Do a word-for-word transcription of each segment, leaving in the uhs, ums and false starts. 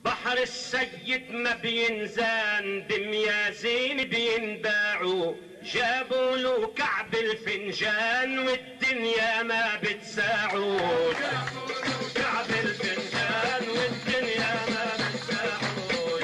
بحر السيد ما بينزان بميازين بينباعوا، جابوا له كعب الفنجان والدنيا ما بتساعوا. جابوا له كعب الفنجان والدنيا ما بتساعوا.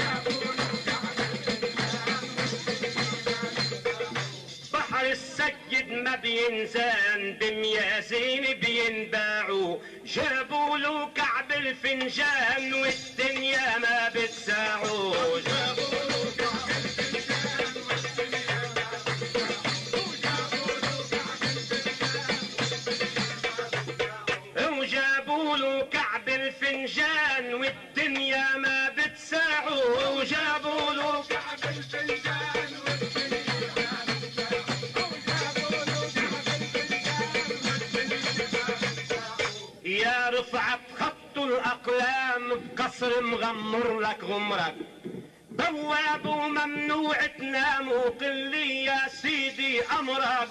بحر السيد ما بينزان بميازين بينباعوا، جابوا له كعب الفنجان والدنيا ما بتساعوا. جابوا له كعب الفنجان والدنيا ما بتساعوا. وجابوا له كعب الفنجان والدنيا ما بتساعوا. وجابوا له كعب الفنجان والدنيا ما بتساعوا. يا رفعت خط الأقلام بقصر مغمر لك غمرك، بواب وممنوع تنام وقل لي يا سيدي أمرك.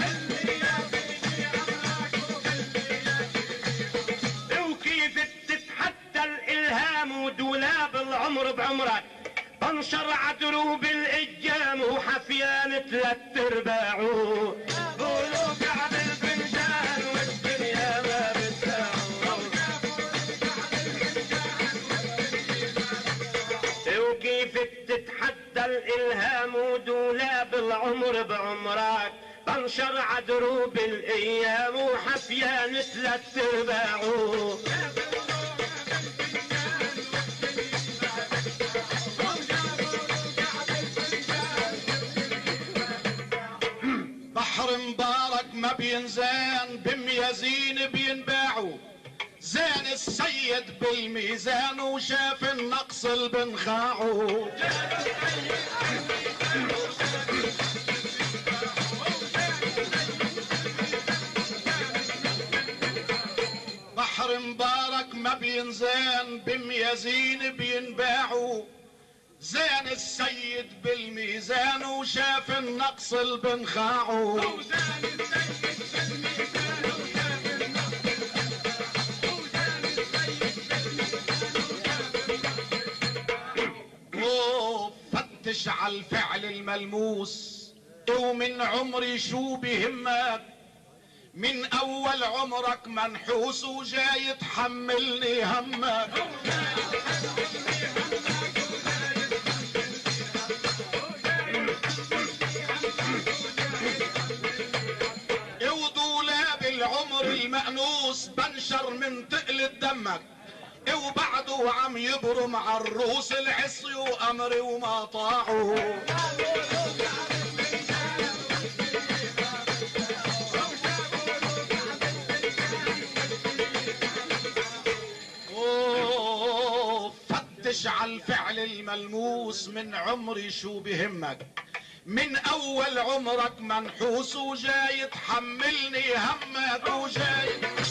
وكيف بتتحدى الإلهام ودولاب العمر بعمرك، بنشر عدروب الأيام وحفيان ثلاث أرباع. قولوا كعب الفنجان والدنيا ما وكيف بتتحدى الإلهام ودولاب العمر بعمرك، بنشر عدروب الأيام وحفيان ثلاث أرباع. بحر مبارك ما بينزان بميازين بينباعوا، زين السيد بالميزان وشاف النقص البنخاعو. بحر مبارك ما بينزان بميازين بينباعوا، زين السيد بالميزان وشاف النقص البنخاعو. فتش على الفعل الملموس، ومن عمري شو بهمك، من اول عمرك منحوس وجاي تحملني همك. ودولاب العمر المأنوس بنشر من تقل دمك، وبعده عم يبرم عالروس العصي وامري وما طاعوا. فتش على الفعل الملموس، من عمري شو بهمك، من اول عمرك منحوس وجاي تحملني همك. وجاي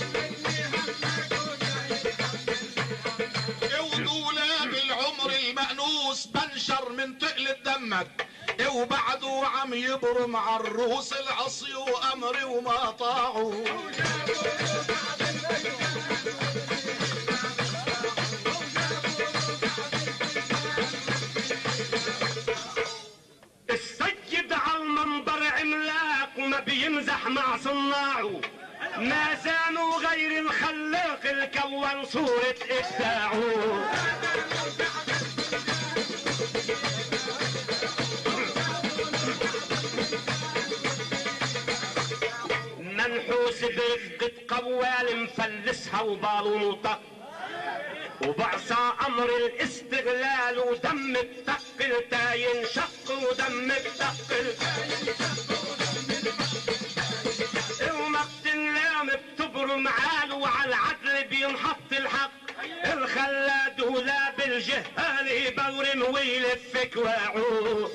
ودولاب العمر المأنوس بنشر من تقل دمك، وبعده عم يبرم عالروس العصي وامري وما طاعوا. السيد على المنبر عملاق ما بيمزح مع صناعه، ما زانوا غير الخلاق الكون صورة إبداعه. منحوس برفقة قوال مفلسها وبالو نطق، وبعصى أمر الاستغلال ودم التقل تاينشق ودم التقل. وما بتنلام بتبرم عاله وعلى العدل بينحط الحق، الخلاد ولا بالجهال يبورم ويلف كواعه.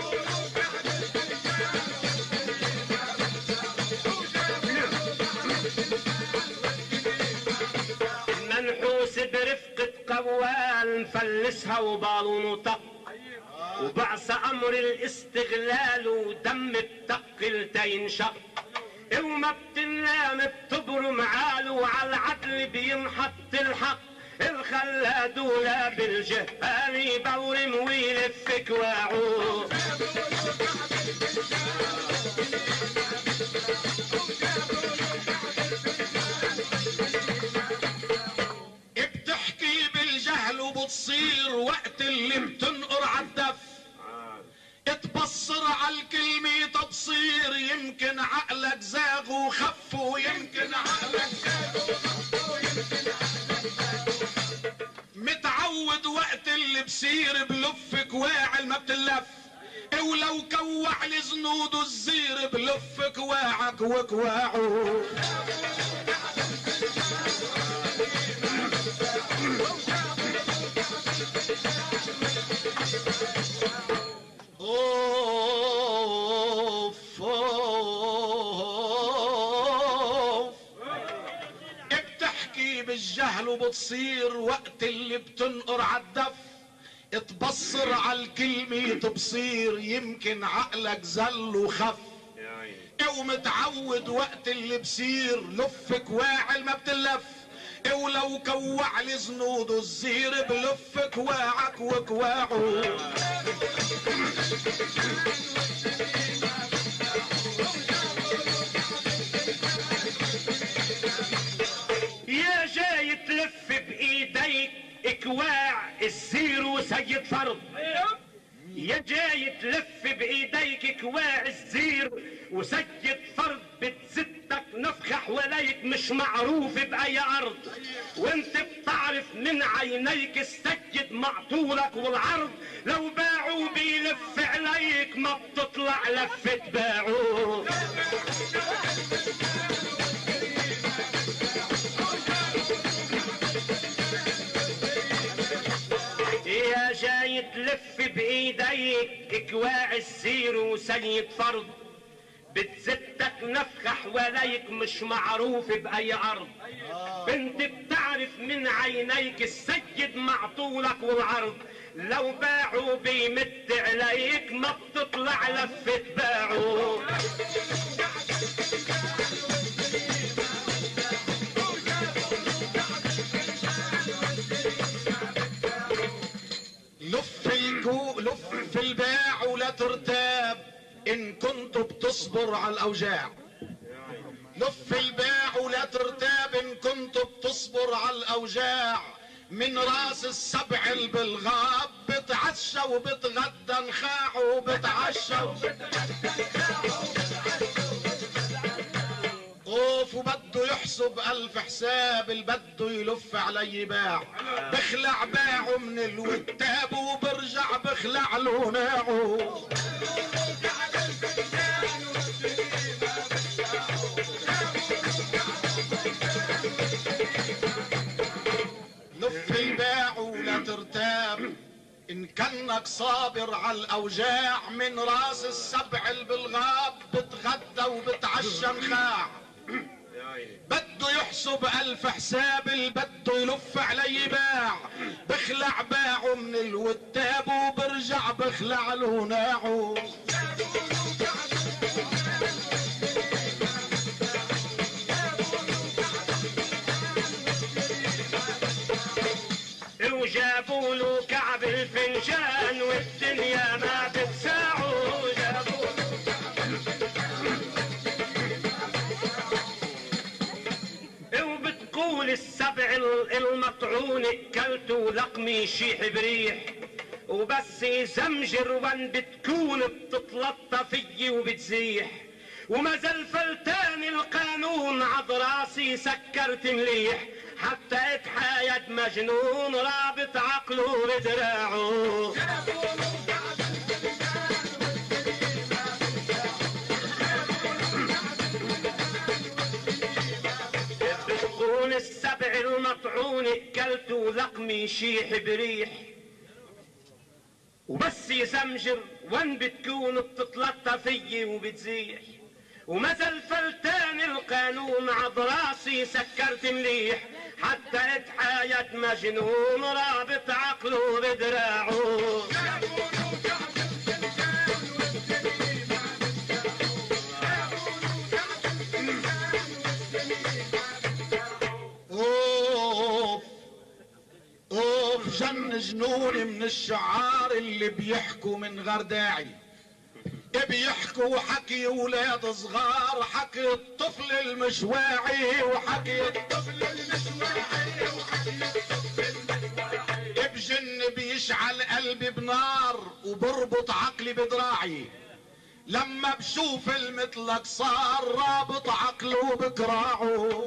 منحوس برفقة قوال مفلسها وبالو نطق، وبعصى امر الاستغلال ودم التقل تينشق. وما بتنلام بتبرم عاله وعلى العدل بينحط الحق، الخلاد ولا بالجهال يبورم ويلف كواعو. بتحكي بالجهل وبتصير وقت اللي بتنقر عالدف، تبصر عالكلمة تبصير يمكن عقلك زاغ وخف، ويمكن عقلك زاغ وخف، ويمكن عقلك زاغ. متعود وقت اللي بصير بلف كواعل ما بتلف، ولو كوع لزنود الزير بلف كواعك وكواعه. اوف اوف بتحكي بالجهل وبتصير وقت اللي بتنقر عالدف، تبصر عالكلمة تبصير يمكن عقلك زل وخف، ومتعود وقت اللي بصير لف كواعل ما بتلف، ولو كوع لزنود الزير بلف كواعك وكواعه. يا جاي تلف بايديك كواع الزير وسيد فرض، يا جاي تلف بايديك كواع الزير وسيد فرض، بتزتك نفخة حواليك مش معروف باي ارض، وانت بتعرف من عينيك السيد معطولك والعرض، لو باعوا بيلف عليك ما بتطلع لفة باعوا. يا جاي تلف بايديك كواع الزير وسيد فرض، بتزتك نفخة حواليك مش معروف باي ارض، بنت بتعرف من عينيك السيد معطولك والعرض، لو باعوا بيمد عليك ما بتطلع لفة باعوا. لف الكو لف في الباع ولا ترتاب ان كنت بتصبر على الاوجاع، لف الباع ولا ترتاب ان كنت بتصبر على الاوجاع، من راس السبع البالغاب بتعشى وبتغدى نخاع، وبتعشى وبتغدى نخاع. اوف وبده يحسب الف حساب، البده يلف علي باع، بخلع باعه من الوتاب وبرجع بخلع له ناعه. لف الباع ولا ترتاب ان كنك صابر على الاوجاع، من راس السبع البالغاب بتغدى وبتعشى نخاع، بده يحسب الف حساب، البده يلف علي باع، بخلع باعه من الوتاب وبرجع بخلع له ناعه. وجابوا له كعب الفنجان والدنيا ما بتساعه، جابوا وبتقول السبع المطعون اكلته لقمي يشيح بريح، وبس يزمجر وان بتكون بتتلطى فيي وبتزيح، وما زال فلتان القانون عض راسي سكرت مليح، حتى اتحايد مجنون رابط عقله بدراعه. بتقول السبع المطعون اكلته لقمي يشيح بريح، وبس يزمجر وان بتكون بتتلطى فيي وبتزيح، وما زال فلتان القانون عض راسي سكرت مليح، حتى اتحايد مجنون رابط عقله بدراعه. جن جنوني من الشعار اللي بيحكوا من غير داعي، بيحكوا حكي ولاد صغار، حكي الطفل المشواعي وحكي الطفل المشواعي وحكي الطفل المشواعي. بجن بيشعل قلبي بنار وبربط عقلي بدراعي، لما بشوف المثلك صار رابط عقله بكراعه.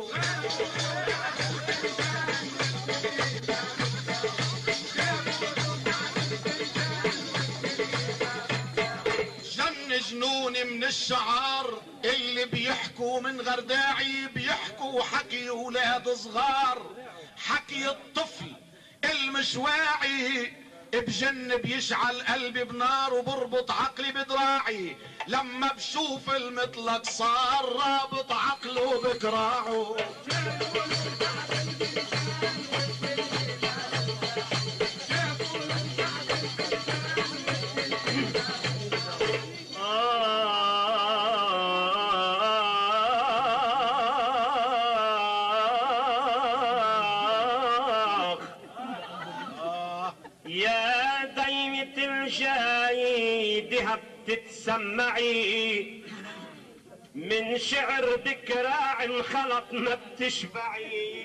جن جنوني من الشعار اللي بيحكوا من غير داعي، بيحكوا حكي ولاد صغار، حكي الطفل المشواعي. بجن بيشعل قلبي بنار وبربط عقلي بدراعي، لما بشوف المطلق صار رابط عقله بكراعه. تتسمعي من شعر بكراع انخلط ما بتشبعي.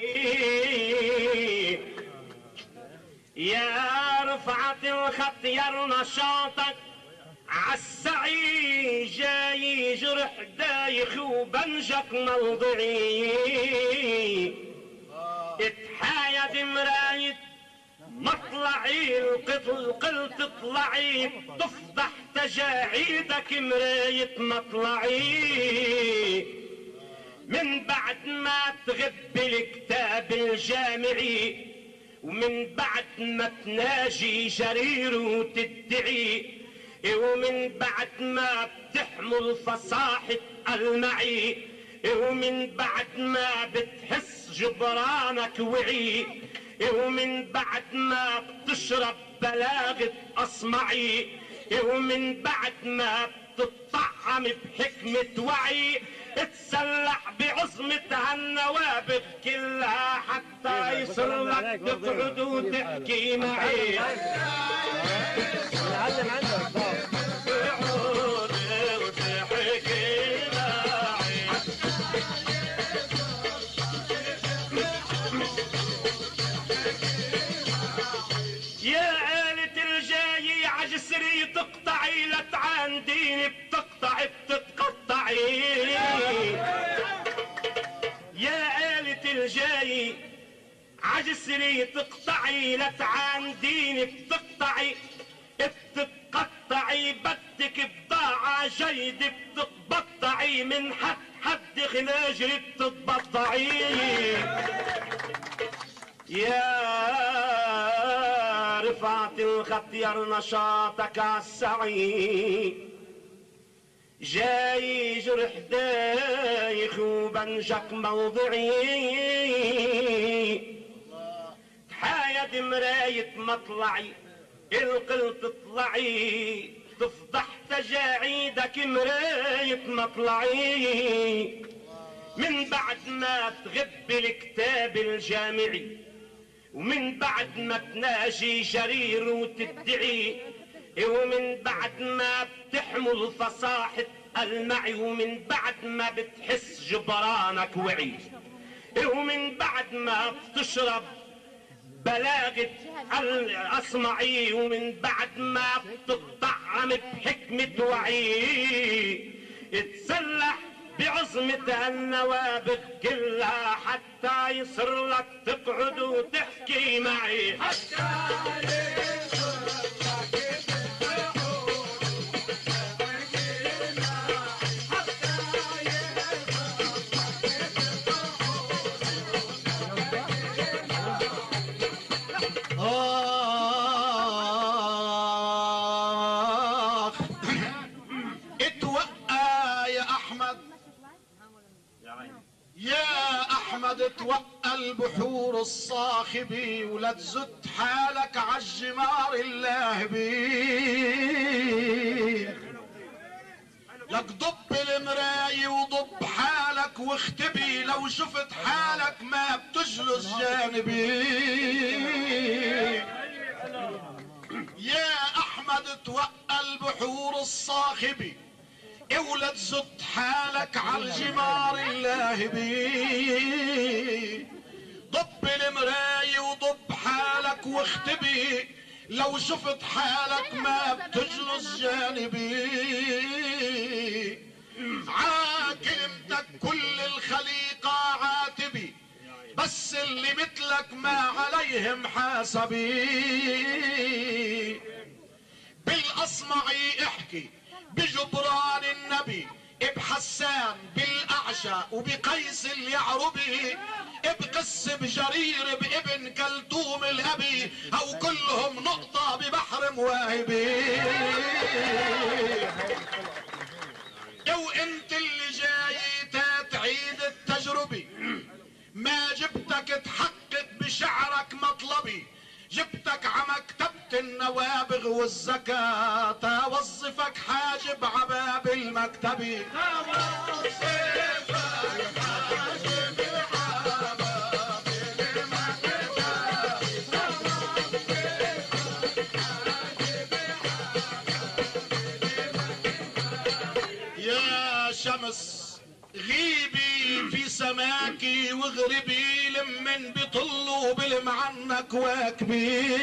يا رفعة الخط يا نشاطك عالسعي، جاي جرح دايخ وبنجك موضعي. اتحايد مراية مطلعي القتل قلت اطلعي، تفضح تجاعيدك مراية مطلعي. من بعد ما تغب الكتاب الجامعي، ومن بعد ما تناجي جرير وتدعي، ومن بعد ما بتحمل فصاحة المعي، ومن بعد ما بتحس جبرانك وعي، ومن بعد ما بتشرب بلاغة أصمعي، ومن بعد ما بتطعم بحكمة وعي، تسلح بعظمة هالنوابغ كلها حتى يصير لك تقعد وتحكي معي. نعلم عندك عجسري تقطعي لتعانديني بتقطعي بتتقطعي. يا آلة الجاي عجسري تقطعي لتعانديني بتقطعي بتتقطعي. بدك بضاعة جيد بتتبطعي، من حد حد خناجري بتتبطعي. يا رفعت الخطير نشاطك عالسعي، جاي جرح دايخ وبنجك موضعي. تحايد مراية مطلعي القل تطلعي، تفضح تجاعيدك مراية مطلعي. من بعد ما تغب الكتاب الجامعي، ومن بعد ما تناجي جرير وتدعي، ومن بعد ما بتحمل فصاحة المعي، ومن بعد ما بتحس جبرانك وعي، ومن بعد ما بتشرب بلاغة الأصمعي، ومن بعد ما بتطعم بحكمة وعي، تسلح بعظمة النوابغ كلها حتى يصير لك تقعد وتحكي معي. حتى توقى البحور الصاخبي، ولا تزت حالك عالجمار اللاهبي. لك ضب المراي وضب حالك واختبي، لو شفت حالك ما بتجلس جانبي. توقى البحور الصاخبة اولد زد حالك عالجمار اللاهبي. ضب المراية وضب حالك واختبي لو شفت حالك ما بتجلس جانبي. عاكلمتك كل الخليقة عاتبي بس اللي مثلك ما عليهم حاسبي. بالاصمعي احكي بجبران النبي بحسان بالاعشى وبقيس اليعربي بقس بجرير بابن كلثوم الابي او كلهم نقطة ببحر مواهبي. لو انت اللي جاي تعيد التجربة ما جبتك تحقق بشعرك مطلبي، جبتك عمكتبة النوابغ والزكاة توظفك حاجب عباب المكتبي. يا شمس غيبي في سماكي واغربي لمن بيطلوا بالمعنك واكبي.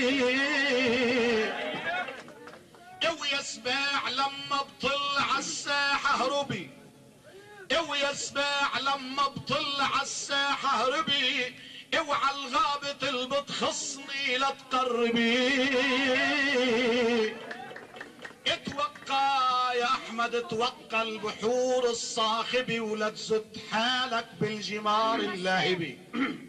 او يا سباع لما بطل عالساحة هربي، او يا سباع لما بطل عالساحة هربي. اوعى الغابة اللي بتخصني لا تقربي. اتوقع يا احمد اتوقع البحور الصاخبة ولا تزد حالك بالجمار اللاهبي.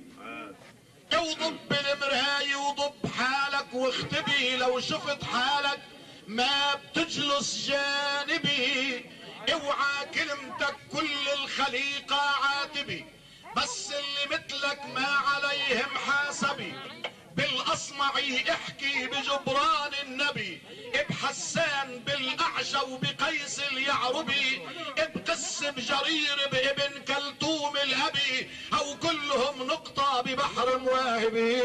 وضب المراية وضب حالك واختبي لو شفت حالك ما بتجلس جانبي. اوعى كلمتك كل الخليقة عاتبي بس اللي مثلك ما عليهم حاسبي. بالاصمعي احكي بجبران النبي بحسان بالاعشى وبقيس اليعربي بقس بجرير بابن كلثوم الابي او كلهم نقطة ببحر مواهبي.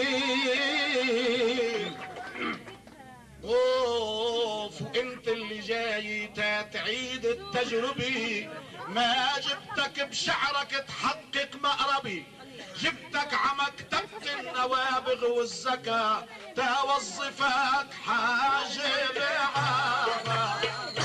اوف انت اللي جاي تعيد التجربة ما جبتك بشعرك تحقق مقربي، جبتك عمكتبة النوابغ والزكاة توظفك حاجب عبا.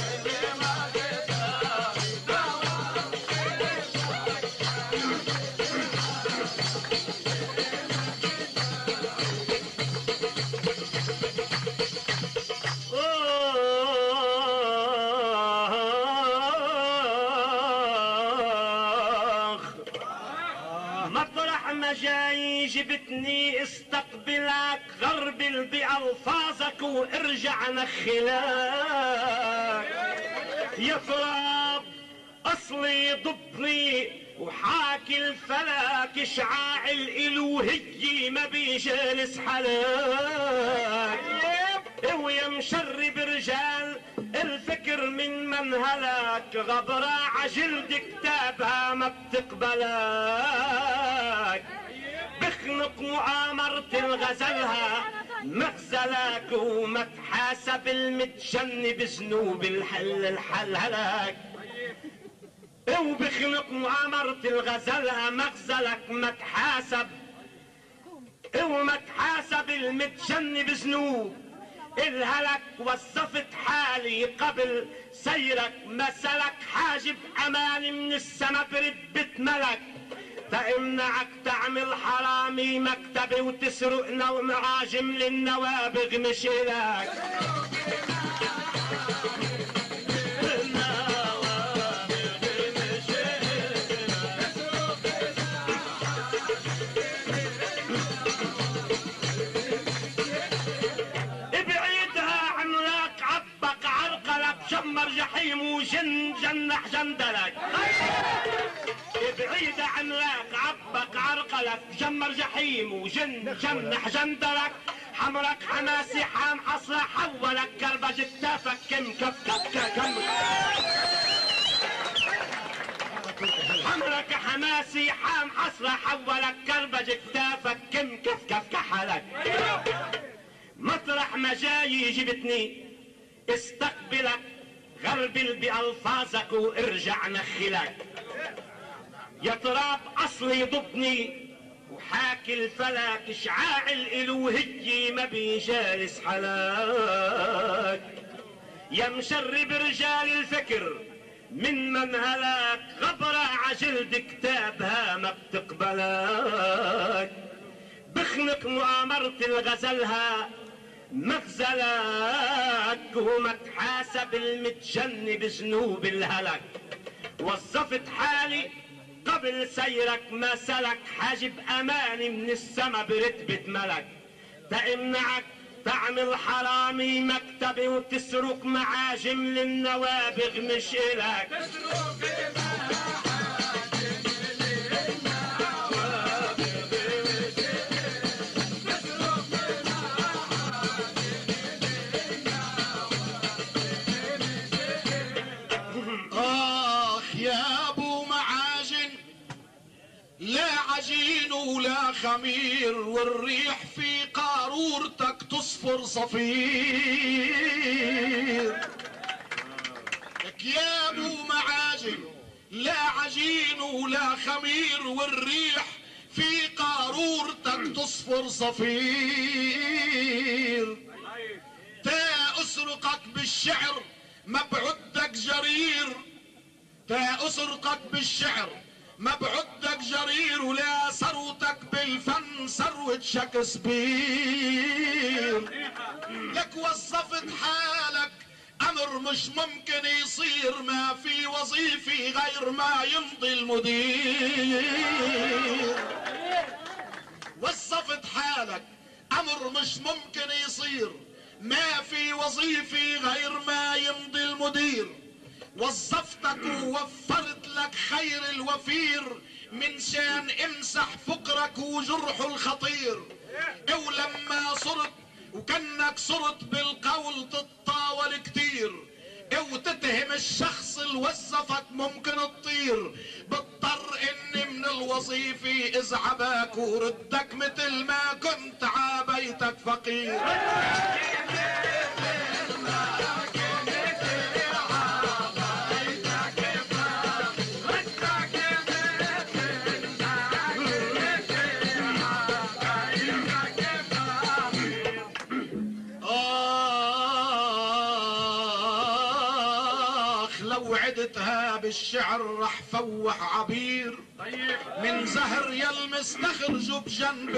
جاي جبتني استقبلك غربل بألفاظك وارجع نخلاك. يا تراب اصلي ضبني وحاكي الفلك شعاع الالوهية ما بيجالس حلاك. ويا مشرب رجال الفكر من منهلك غبرة عجلد كتابها ما بتقبلك. بخنق مؤامرة الغزلها مغزلك وما تحاسب المتجن بذنوب الحل الحل هلاك. وبخنق مؤامرة الغزلها مغزلك ما تحاسب وما تحاسب المتجن بذنوب الهلك. وصفت حالي قبل سيرك مثلك حاجب امان من السما بربة ملك. فامنعك تعمل حرامي مكتبي وتسرقنا ومعاجم للنوابغ مش إلك. شمر جحيم وجن جنح جندلك. بعيد عنك عبك عرقلك جمر جحيم وجن جنح جندلك. حمرك حماسي حام حصر حولك كربج كتافك كم كف كف كم. حمرك حماسي حام حصر حولك كربج كتافك كم كف كف كحلك. مطرح ما جاي جبتني استقبلك غربل بألفاظك وارجع نخلك. يا تراب اصلي ضبني وحاكي الفلك، شعاع الالوهية ما بيجالس حلاك. يا مشرب رجال الفكر من منهلك، غبرة عجلد كتابها ما بتقبلك. بخنق مؤامرة الغزلها مغزلك، وما تحاسب المتجن بذنوب الهلك. وظفت حالي قبل سيرك ما سلك، حاجب اماني من السما برتبة ملك. تمنعك تعمل حرامي مكتبي وتسرق معاجم للنوابغ مش إلك. آخ يا أبو معاجن، لا عجين ولا خمير، والريح في قارورتك تصفر صفير. لك يا أبو معاجن، لا عجين ولا خمير، والريح في قارورتك تصفر صفير. تا أسرقك بالشعر ما بعدك جرير، تا أسرقك بالشعر ما بعدك جرير، ولا ثروتك بالفن ثروة شكسبير. لك وظفت حالك أمر مش ممكن يصير، ما في وظيفة غير ما يمضي المدير. وظفت حالك أمر مش ممكن يصير، ما في وظيفة غير ما يمضي المدير. وظفتك ووفرت لك خير الوفير، من شان امسح فقرك وجرح الخطير. ولما صرت وكنك صرت بالقول تتطاول كتير، وتتهم الشخص اللي وظفك ممكن تطير. بضطر اني من الوظيفة ازعبك وردك مثل ما كنت عابيتك فقير. وعدتها بالشعر رح فوح عبير، من زهر يلمس تخرج بجنب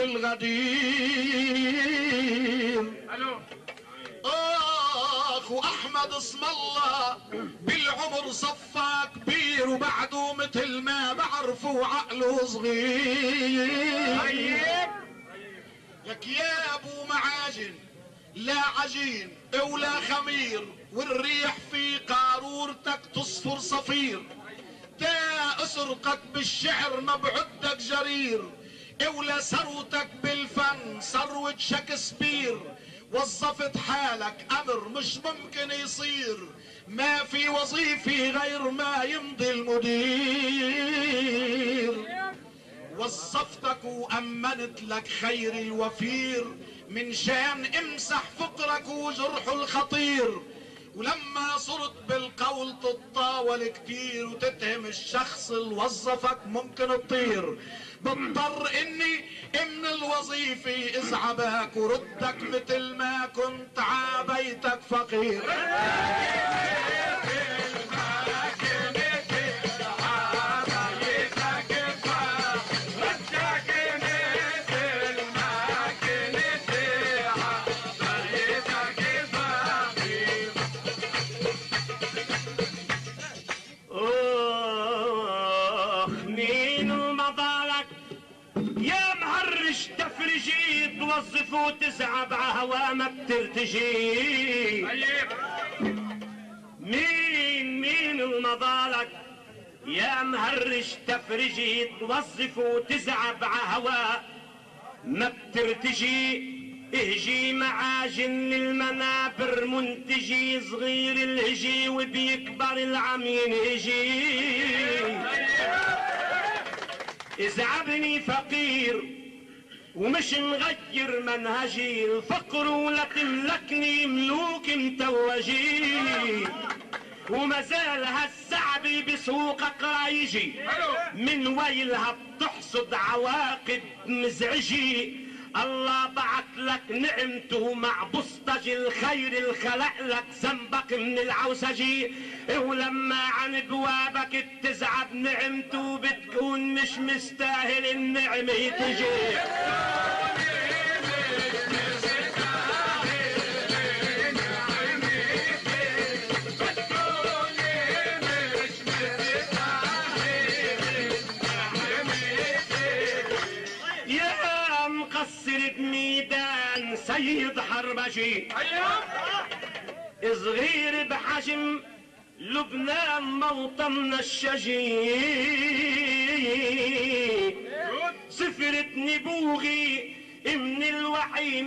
الغدير. اخ واحمد اسم الله بالعمر صفى كبير، وبعده مثل ما بعرفه عقله صغير. لك يا ابو معاجن، لا عجين ولا خمير، والريح في قارورتك تصفر صفير. تا اسرقك بالشعر ما بعدك جرير، ولا ثروتك بالفن ثروة شكسبير. وظفت حالك امر مش ممكن يصير، ما في وظيفة غير ما يمضي المدير. وظفتك وامنت لك خير الوفير، من شان امسح فقرك وجرح الخطير. ولما صرت بالقول تتطاول كتير، وتتهم الشخص اللي وظفك ممكن تطير. بضطر اني من الوظيفة ازعبك وردك مثل ما كنت عابيتك فقير. توظف وتزعب عهوا ما بترتجي. مين مين المضالك يا مهرج تفرجي، توظف وتزعب عهوا ما بترتجي. اهجي معاجن للمنابر منتجي، صغير الهجي وبيكبر العم ينهجي. ازعبني فقير ومش نغير منهجي الفقر ولا تملكني ملوك متوجي، وما زال هالسعبي بسوقك رايجي، من ويلها بتحصد عواقب مزعجي. الله بعت لك نعمته مع بسطج الخير الخلق لك ذنبك من العوسجي، ولما عن بوابك تزعب نعمته بتكون مش مستاهل النعمة تجي. بميدان سيد حربجي صغير بحجم لبنان موطننا الشجي، سفرتني بوغي من الوحي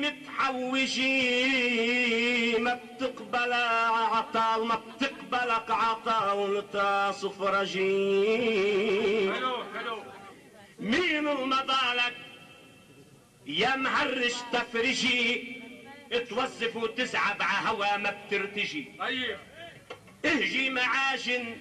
متحوجي، ما بتقبل عطا وما بتقبلك عطا وانت صفرجي. مين مضالك يا مهرش تفرجي، توظف وتزعب ع هوا ما بترتجي. اهجي معاجن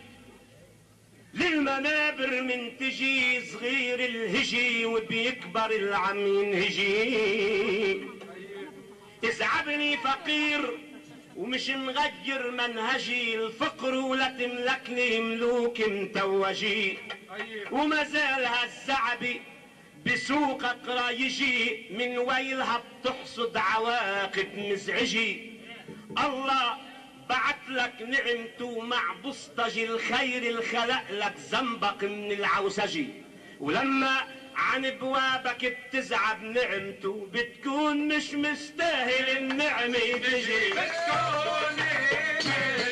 للمنابر من تجي، صغير الهجي وبيكبر العم ينهجي. ازعبني فقير ومش مغير منهجي الفقر ولا تملكني ملوك متوجي، وما زال هالزعبي بسوقك رايجي، من ويلها بتحصد عواقب مزعجي. الله بعت لك نعمته مع بسطج الخير الخلق لك ذنبك من العوسجي، ولما عن بوابك بتزعب نعمته بتكون مش مستاهل النعمة تجي. بتكون مش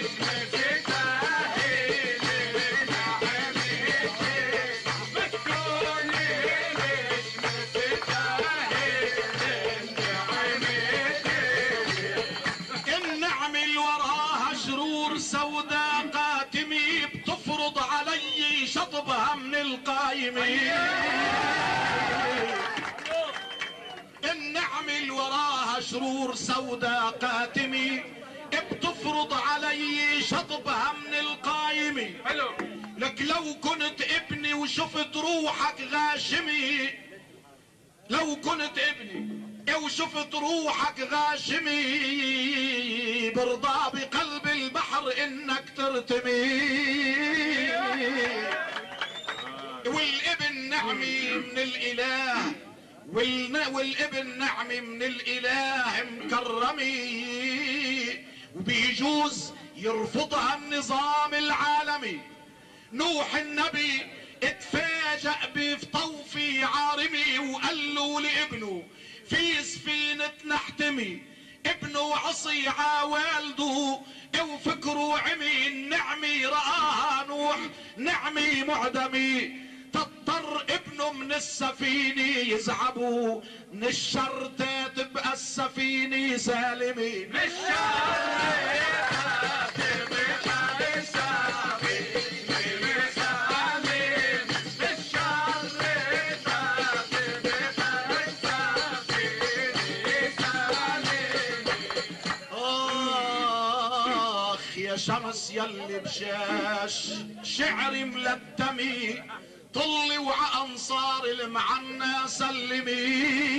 سوداء قاتمي بتفرض علي شطبها من القايمين. النعم اللي وراها شرور سوداء قاتمي بتفرض علي شطبها من القايمي. لك لو كنت ابني وشفت روحك غاشمي، لو كنت ابني وشفت روحك غاشمي، برضى بقلب البحر انك ترتمي. والابن نعمي من الاله، والابن نعمي من الاله مكرمي، وبيجوز يرفضها النظام العالمي. نوح النبي اتفاجأ بطوفي عارمي وقال له لابنه في سفينة نحتمي، ابنه عصي عوالده وفكره عمي. النعمي رآها نوح نعمي معدمي، تضطر ابنه من السفينة يزعبوا من الشر تبقى السفينة سالمي. من الشر شمس يلي بشاش شعري ملتمي، طلي وع انصار المعنى سلمي.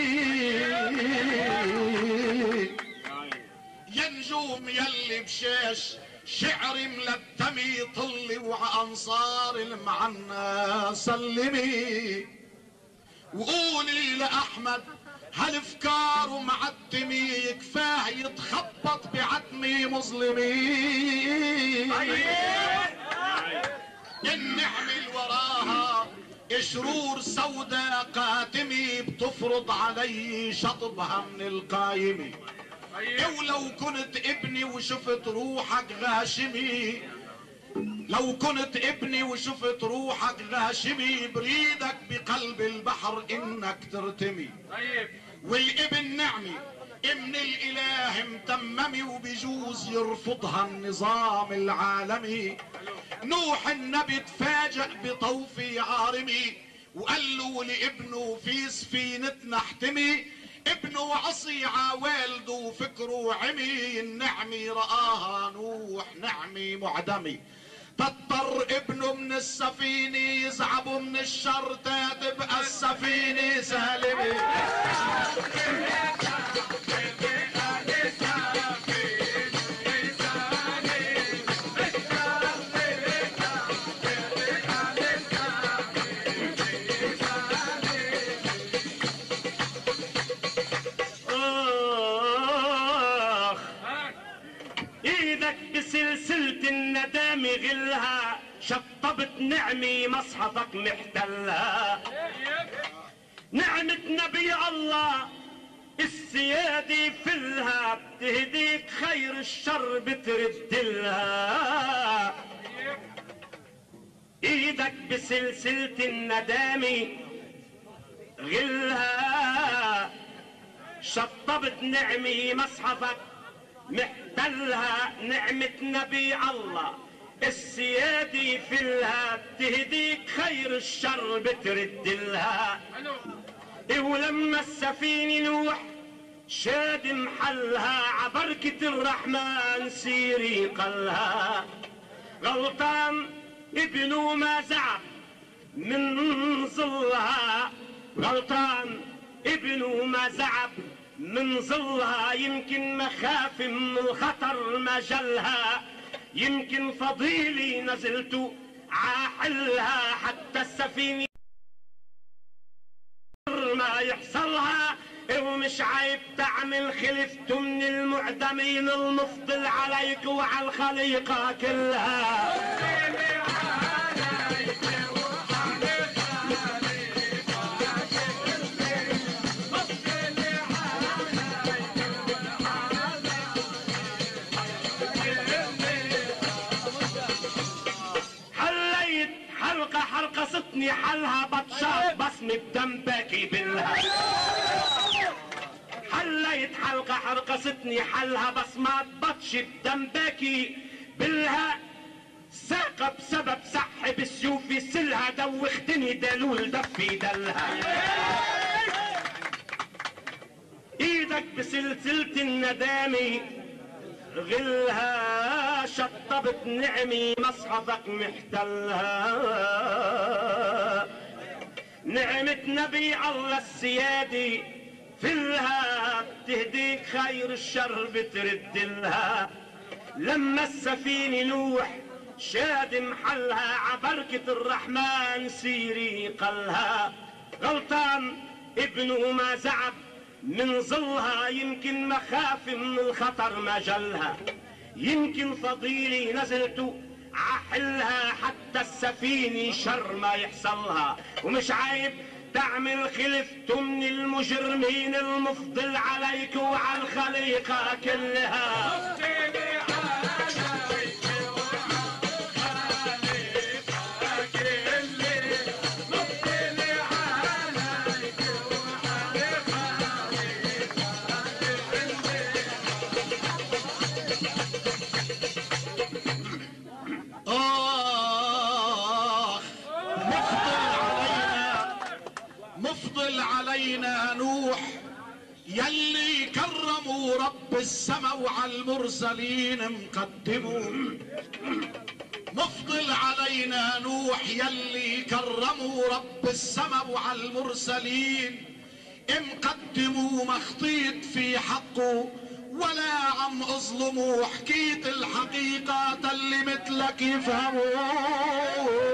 يا نجوم يلي بشاش شعري ملتمي، طلي وع انصار المعنى سلمي. وقولي لاحمد هالافكار ومعتمي، يكفاه يتخبط بعتمي مظلمي. النعم اللي وراها شرور سوداء قاتمي، بتفرض علي شطبها من القايمي. ولو كنت ابني وشفت روحك غاشمي، لو كنت ابني وشفت روحك غاشمي، بريدك بقلب البحر انك ترتمي. والابن نعمي من الاله متممي، وبيجوز يرفضها النظام العالمي. نوح النبي تفاجأ بطوفي عارمي، وقال له لابنه في سفينتنا احتمي، ابنه عصي عوالده وفكره عمي، النعمي رآها نوح نعمي معدمي، تضطر ابنه من السفينة يزعبوا من الشر تبقى السفينة سالمة. بسلسلة الندامة غلها، شطبت نعمي مصحفك محتلها. نعمة نبي الله السيادة فلها، بتهديك خير الشر بتردلها. ايدك بسلسلة الندامة غلها، شطبت نعمي مصحفك محتلها. نعمة نبي الله السيادة فيها، بتهديك خير الشر بتردلها. ولما السفينة نوح شاد محلها، عبركة الرحمن سيري قلها. غلطان ابنه ما زعب من ظلها، غلطان ابنه ما زعب من ظلها. يمكن مخاف من الخطر ما جلها، يمكن فضيلي نزلت عاحلها. حتى السفينة ما يحصلها، ومش عيب تعمل خلفت من المعدمين المفضل عليك وعلى الخليقة كلها. حرقصتني حلها بطشات بصمة دم باكي بالها. حليت حلقة حرقصتني حلها بصمات بطش بدم باكي بالها. ساقة بسبب سحب السيوف سلها، دوختني دلول دفي دلها. ايدك بسلسلة الندامة غلها، شطبت نعمي مصحفك محتلها. نعمة نبي الله السيادة فيها، بتهديك خير الشر بتردلها. لما السفينة نوح شاد محلها، عبركة الرحمن سيري قلها. غلطان ابنه ما زعب من ظلها، يمكن مخاف من الخطر ما جلها. يمكن فضيلي نزلت عحلها، حتى السفينة شر ما يحصلها. ومش عيب تعمل خلفت من المجرمين المفضل عليك وعلى الخليقة كلها. علينا نوح يلي كرموا رب السما وعلى المرسلين مقدموا. مفضل علينا نوح يلي كرموا رب السما وعلى المرسلين مقدموا. مخطيط في حقه ولا عم اظلموا، حكيت الحقيقة اللي مثلك يفهموا.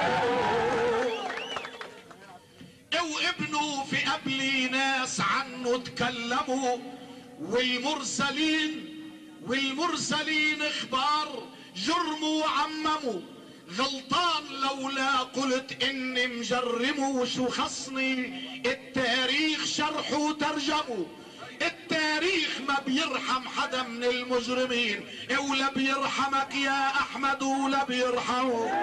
وابنه في قبلي ناس عنه تكلموا، والمرسلين والمرسلين اخبار جرموا وعمموا. غلطان لولا قلت اني مجرمه، شو خصني التاريخ شرحه وترجمه. التاريخ ما بيرحم حدا من المجرمين، ولا بيرحمك يا احمد ولا بيرحمه.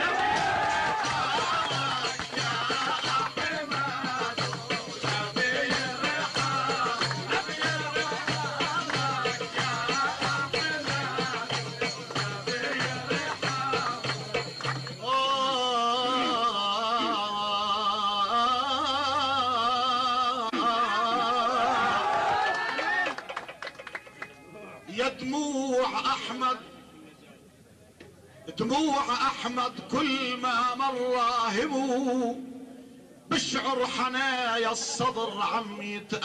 دموع احمد دموع احمد كل ما مر همه بشعر حنايا الصدر عم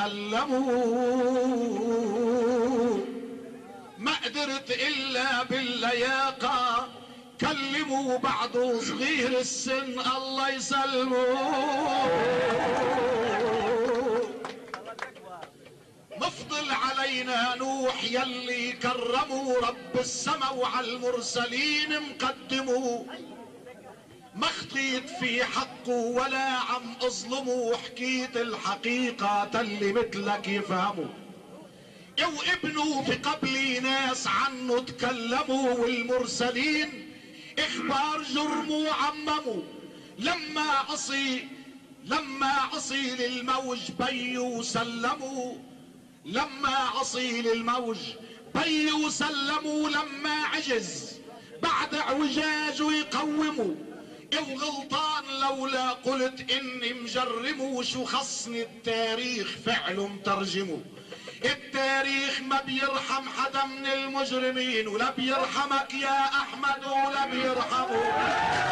يتألموا ما قدرت الا باللياقة كلموا بعده صغير السن الله يسلمه مفضل علينا نوح يلي كرموا رب السما وعلى المرسلين مقدموا ما خطيت في حقه ولا عم اظلمه وحكيت الحقيقة تلي مثلك يفهموا وابنه في قبلي ناس عنه تكلموا والمرسلين اخبار جرمه عمموا لما عصي لما عصي للموج بيو سلموا لما عصي للموج بيو سلموا لما عجز بعد اعوجاجه يقوموا وغلطان لولا قلت اني مجرمه شو خصني التاريخ فعله مترجمه التاريخ ما بيرحم حدا من المجرمين ولا بيرحمك يا احمد ولا بيرحمه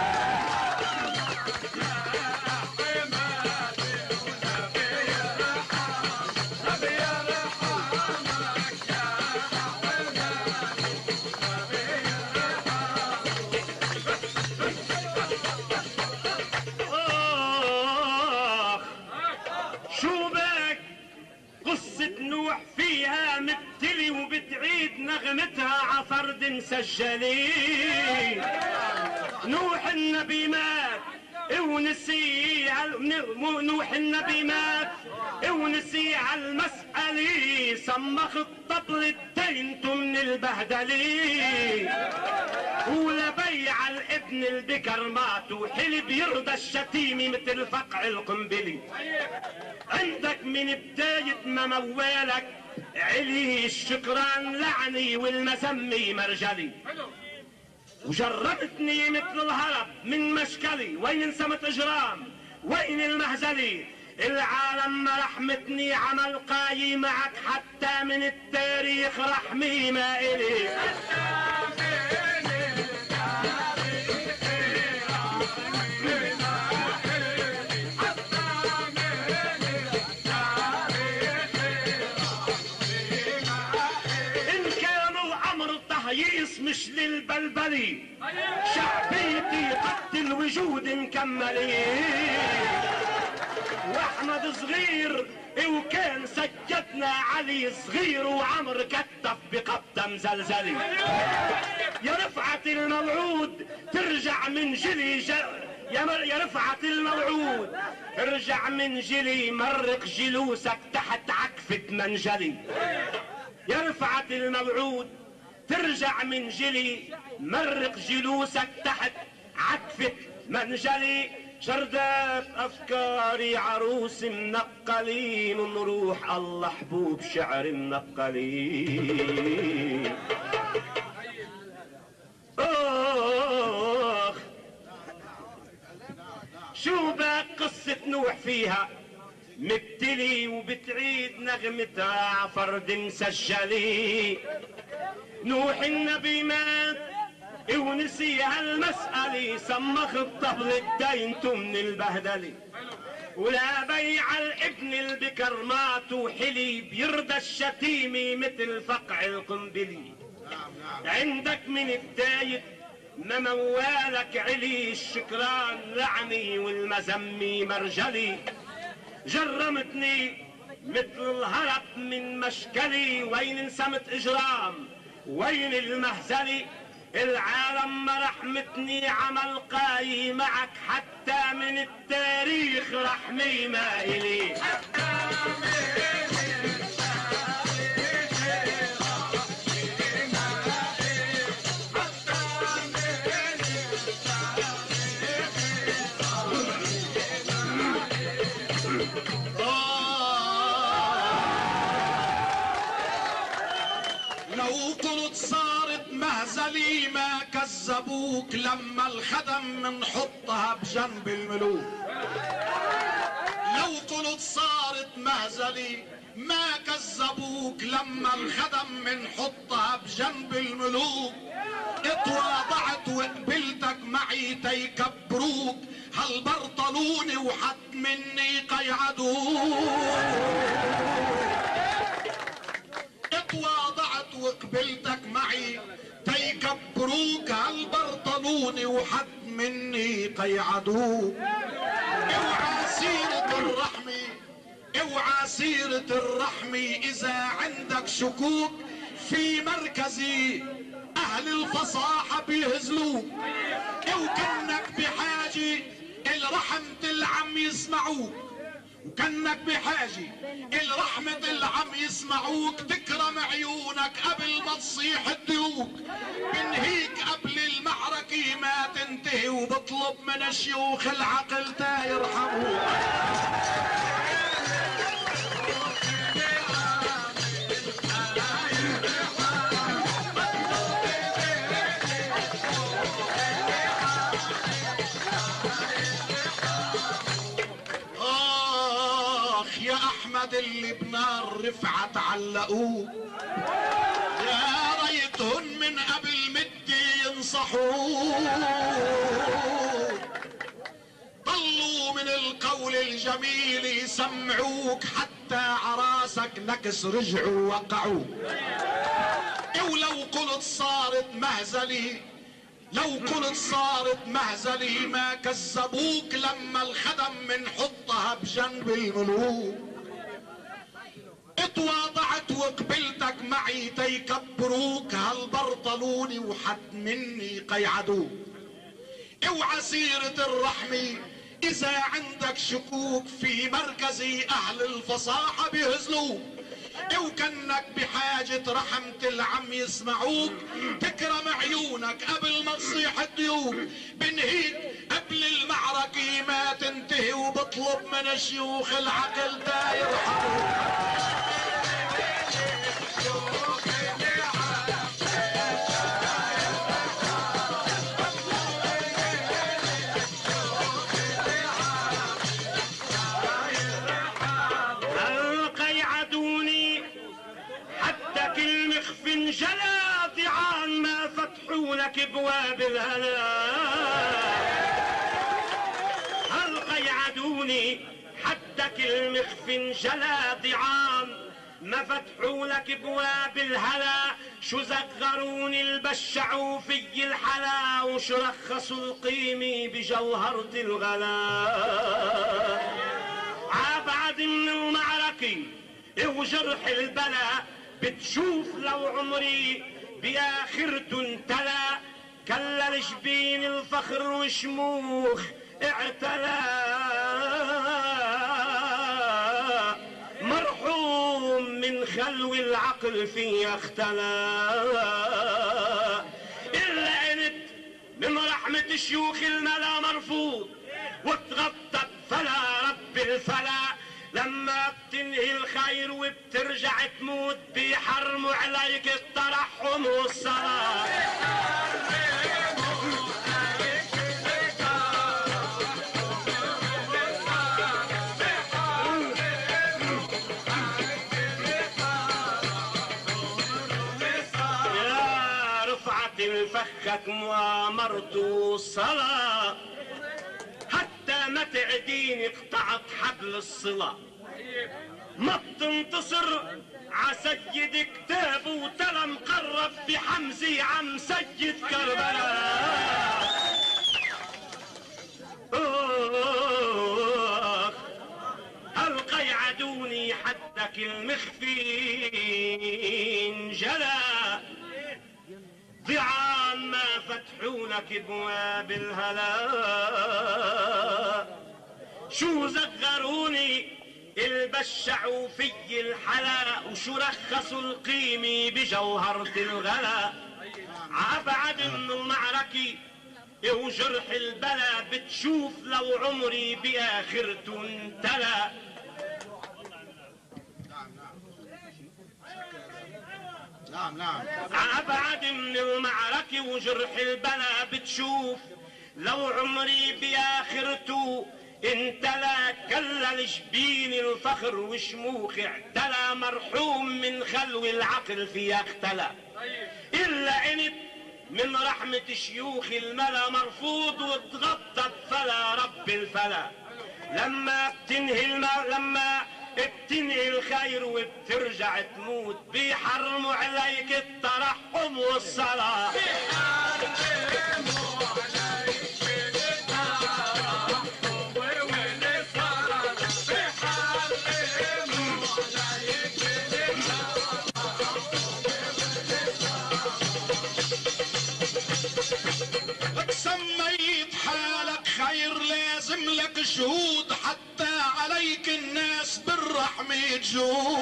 نوح فيها مبتلي وبتعيد نغمتها عفرد مسجلين نوح النبي مات ونسي نوح النبي مات ونسي عالمسألة صمخ الطبل الدينتو من البهدلين ولبيع الابن البكر مات وحلب يرضى الشتيمي مثل فقع القنبلي عندك من بداية ما موالك علي الشكران لعني والمسمي مرجلي وجربتني مثل الهرب من مشكلي وين انسمت اجرام وين المهزلي العالم ما رحمتني عمل قاي معك حتى من التاريخ رحمي ما إلي تهييس مش للبلبلي شعبيتي قد الوجود مكملين واحمد صغير وكان سجدنا علي صغير وعمر كتف بقبضه مزلزلي يا رفعة الموعود ترجع من جلي ج... يا, مر... يا رفعة الموعود ارجع من جلي مرق جلوسك تحت عكفة منجلي يا رفعة الموعود ترجع من جلي مرق جلوسك تحت عكفة منجلي شردات افكاري عروس منقلي من روح الله حبوب شعر منقلي اخ شو بقى قصة نوح فيها مبتلي وبتعيد نغمتها عفرد مسجلي نوح النبي مات ونسي هالمسألة صمخ الطبل الدينتو من البهدلة ولا بيع الابن البكر مات وحلي بيرضى الشتيمي مثل فقع القنبلي عندك من بداية ما موالك علي الشكران لعني والمزمي مرجلي جرمتني مثل الهرب من مشكلي وين انسمت اجرام وين المهزلي العالم ما رحمتني عمل قاي معك حتى من التاريخ رحمي ما إلي لو قلت صارت مهزلي ما كذبوك لما الخدم منحطها بجنب الملوك لو لو قلت صارت مهزلي ما كذبوك لما الخدم من حطها بجنب الملوك. اتواضعت وقبلتك معي تيكبروك هالبرطلوني وحد مني قيعدوك. اتواضعت وقبلتك معي تيكبروك هالبرطلوني وحد مني قيعدوك. اوعى سيرة الرحمة اوعى سيرة الرحمة اذا عندك شكوك في مركزي اهل الفصاحة بيهزلوك. وكنك بحاجة الرحمة العم يسمعوك وكنك بحاجة الرحمة العم يسمعوك. تكرم عيونك قبل ما تصيح الديوك. بنهيك قبل المعركة ما تنتهي وبطلب من الشيوخ العقل تا يرحموك. اللي بنار رفعت علقوه يا ريتهن من قبل مدي ينصحوه. ضلوا من القول الجميل يسمعوك حتى عراسك نكس رجعوا وقعوا. ولو قلت صارت مهزلي لو قلت صارت مهزلي ما كذبوك لما الخدم من حطها بجنب الملوك. اتواضعت وقبلتك معي تيكبروك هالبرطلوني وحد مني قيعدوك. اوعى سيرة الرحمة اذا عندك شكوك في مركزي اهل الفصاحة بيهزلوك. وكنك بحاجة رحمة العم يسمعوك. تكرم عيونك قبل ما تصيح الديوك. بنهيك قبل المعركة ما تنتهي وبطلب من الشيوخ العقل تا يرحموك. جلا ضعان ما فتحوا لك ابواب الهنا. هل قيعدوني حدك المخفن جلا ضعان ما فتحوا لك ابواب الهلا. شو زغروني البشعوا في الحلا وشو رخصوا القيمي بجوهرة الغلا. عبعد من المعركة وجرح البلا بتشوف لو عمري بآخرته انتلى. كلل جبين الفخر وشموخ اعتلى. مرحوم من خلو العقل في اختلى. إلا انت من رحمة شيوخ الملا مرفوض وتغطت فلا رب الفلا. لما بتنهي الخير وبترجع تموت بيحرموا عليك الترحم والصلاة. يا رفعت الفخك مؤامرت الصلاة حتى ما تعديني قطعت حبل الصلاة. ما بتنتصر عسيد كتاب وتلا مقرب بحمزي عم سيد كربلاء. هل قيعدوني حدك المخفين جلا. ضعان ما فتحوا لك ابواب الهلا. شو زغروني البشعوا في الحلا وشو رخصوا القيمي بجوهرة الغلا. عبعد من المعركة وجرح البلا بتشوف لو عمري بآخرته انتلى. نعم نعم عبعد من المعركة وجرح البلا بتشوف لو عمري بآخرته انت لا كلل جبين الفخر وشموخ اعتلى مرحوم من خلو العقل فيها اختلى الا انت من رحمة شيوخ الملا مرفوض واتغطت فلا رب الفلا لما بتنهي الم... لما بتنهي الخير وبترجع تموت بيحرموا عليك الترحم والصلاة سميت حالك خير لازم لك شهود حتى عليك الناس بالرحمة يجود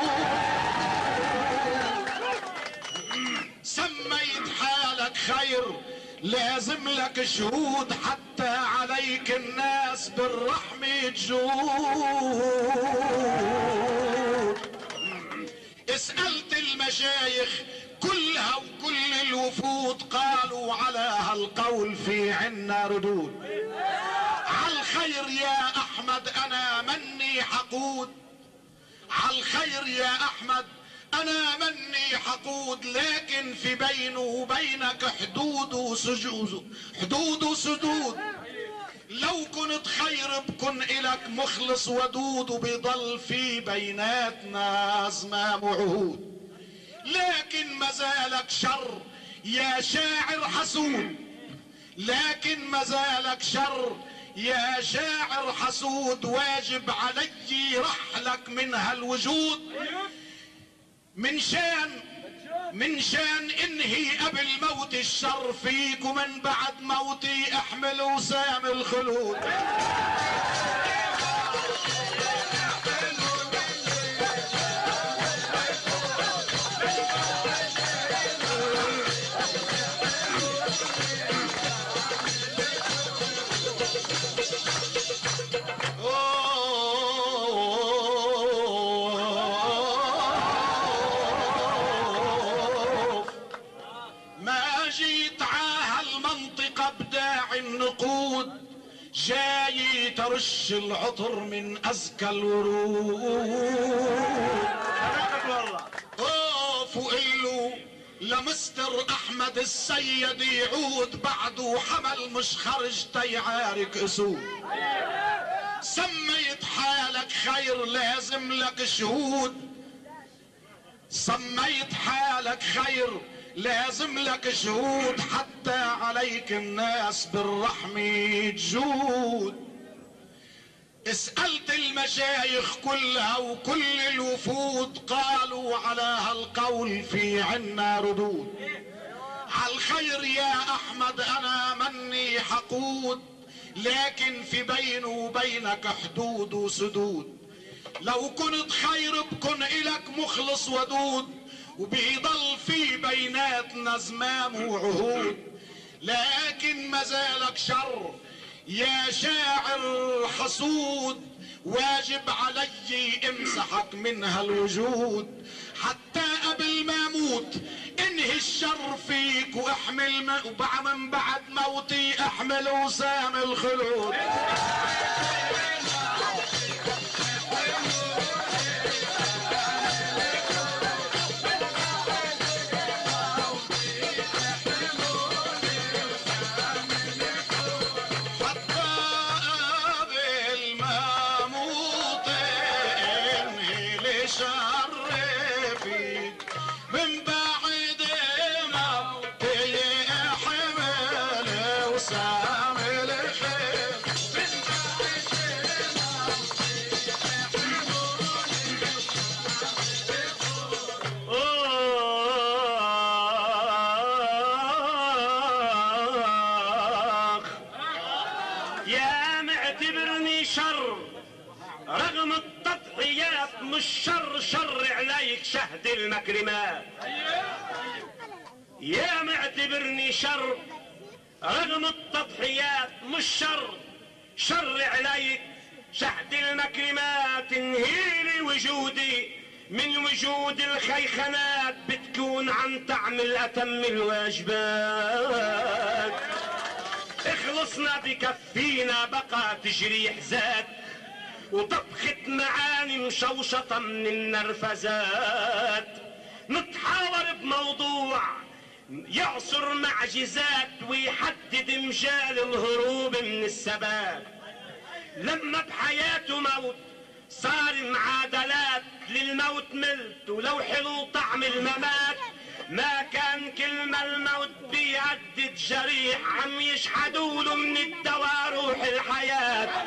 سميت حالك خير لازم لك شهود حتى عليك الناس بالرحمة يجود اسألت المشايخ كلها وكل الوفود قالوا على هالقول في عنا ردود عالخير يا احمد انا مني حقود عالخير يا احمد انا مني حقود لكن في بينه وبينك حدود وسجود حدود وسدود لو كنت خير بكن الك مخلص ودود وبيضل في بيناتنا ازمام وعهود لكن مازالك شر يا شاعر حسود لكن مازالك شر يا شاعر حسود واجب علي رحلك من هالوجود من شان من شان انهي قبل موت الشر فيك ومن بعد موتي احمل وسام الخلود جاي ترش العطر من ازكى الورود اوف وقله لمستر احمد السيد يعود بعده حمل مش خرج تيعارك اسود سميت حالك خير لازم لك شهود سميت حالك خير لازم لك شهود حتى عليك الناس بالرحمة تجود اسألت المشايخ كلها وكل الوفود قالوا على هالقول في عنا ردود عالخير يا احمد انا مني حقود لكن في بينه وبينك حدود وسدود لو كنت خير بكن الك مخلص ودود وبيضل في بيناتنا زمام وعهود لكن مازالك شر يا شاعر حسود واجب علي امسحك من هالوجود حتى قبل ما اموت انهي الشر فيك واحمل من بعد موتي احمل وسام الخلود مش شر شر عليك شهد المكرمات يا معتبرني شر رغم التضحيات مش شر شر عليك شهد المكرمات انهيلي وجودي من وجود الخيخنات بتكون عن تعمل اتم الواجبات خلصنا بكفينا بقى تجريح زاد وطبخة معاني مشوشطة من النرفزات. نتحاور بموضوع يعصر معجزات ويحدد مجال الهروب من الثبات. لما بحياته موت صار معادلات للموت ملت ولو حلو طعم الممات. ما كان كلمة الموت بيهدد جريح عم يشحدوله من الدواء روح الحياة.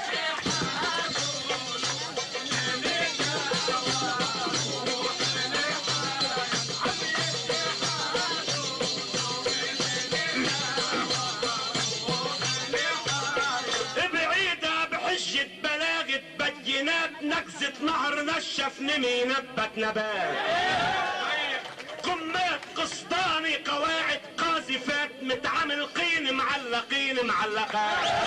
بعيدة بحجة بلاغة بينات نكزة نهر نشف نمي نبت نبات. قمات قسطاني قواعد قاذفات متعملقين معلقين معلقات.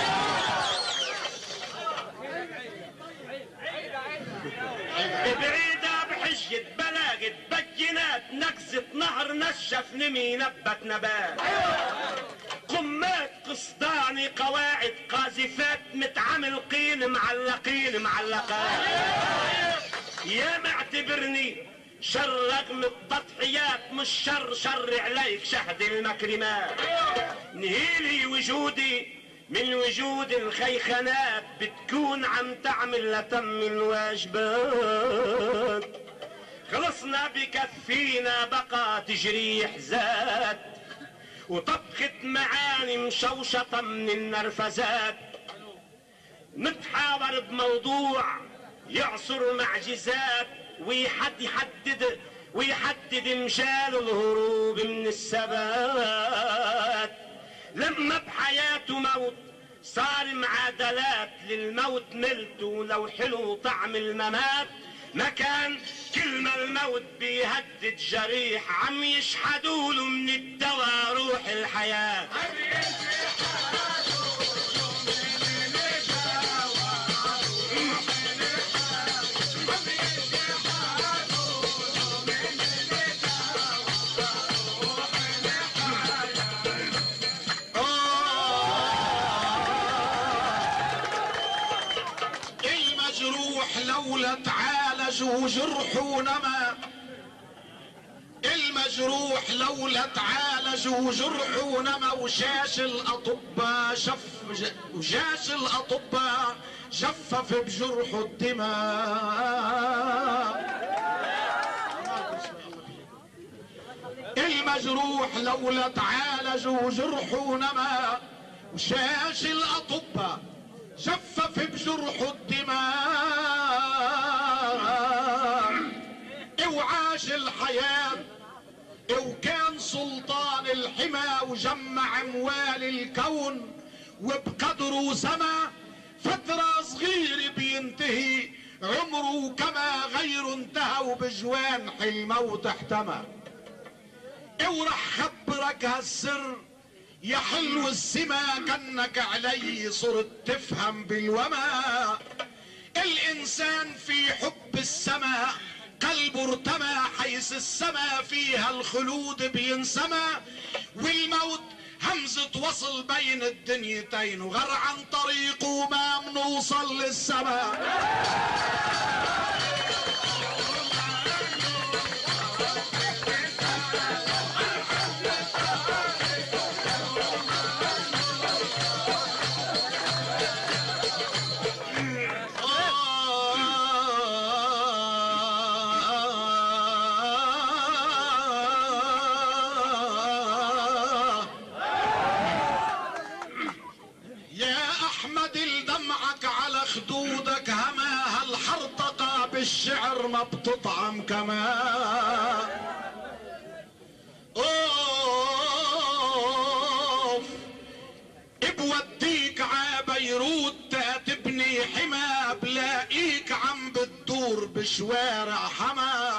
بعيدة بحجة بلاغة بينات نكزة نهر نشف نمي نبت نبات. قمات قسطاني قواعد قاذفات متعملقين معلقين معلقات. يا معتبرني شر رغم التضحيات مش شر شر عليك شهد المكرمات. نهيلي وجودي من وجود الخيخنات بتكون عم تعمل لتم الواجبات. خلصنا بكفينا بقى تجريح ذات وطبخة معاني مشوشطة من النرفزات. نتحاور بموضوع يعصر معجزات ويحد يحدد ويحدد مجال الهروب من الثبات. لما بحياته موت صار معادلات للموت ملت ولو حلو طعم الممات. ما كان كلمة الموت بيهدد جريح عم يشحدوله من الدواء روح الحياة. لولا تعالج وجرح ونما. المجروح لولا تعالج وجرح ونما وشاش الاطباء شف وجاش الاطباء جفف بجرحه الدماء. المجروح لولا تعالج وجرح ونما وشاش الاطباء جفف بجرحه الدماء. وعاش الحياة وكان سلطان الحمى وجمع اموال الكون وبقدره سما. فترة صغير بينتهي عمره كما غيره انتهى وبجوانح الموت احتمى. ورح خبرك هالسر يا حلو السما كأنك علي صرت تفهم بالوما. الانسان في حب السماء قلبه ارتمى حيث السماء فيها الخلود بينسمى. والموت همزة وصل بين الدنيتين وغر عن طريقه ما منوصل للسماء. خدودك هما هالحرطقة بالشعر ما بتطعم كما. اوف بوديك ع بيروت تبني حما بلاقيك عم بتدور بشوارع حما.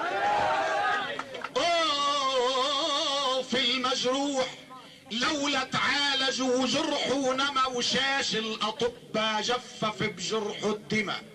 اوف المجروح لولا تعالج وجرحه نما وشاش الاطباء جفف بجرحه الدماء.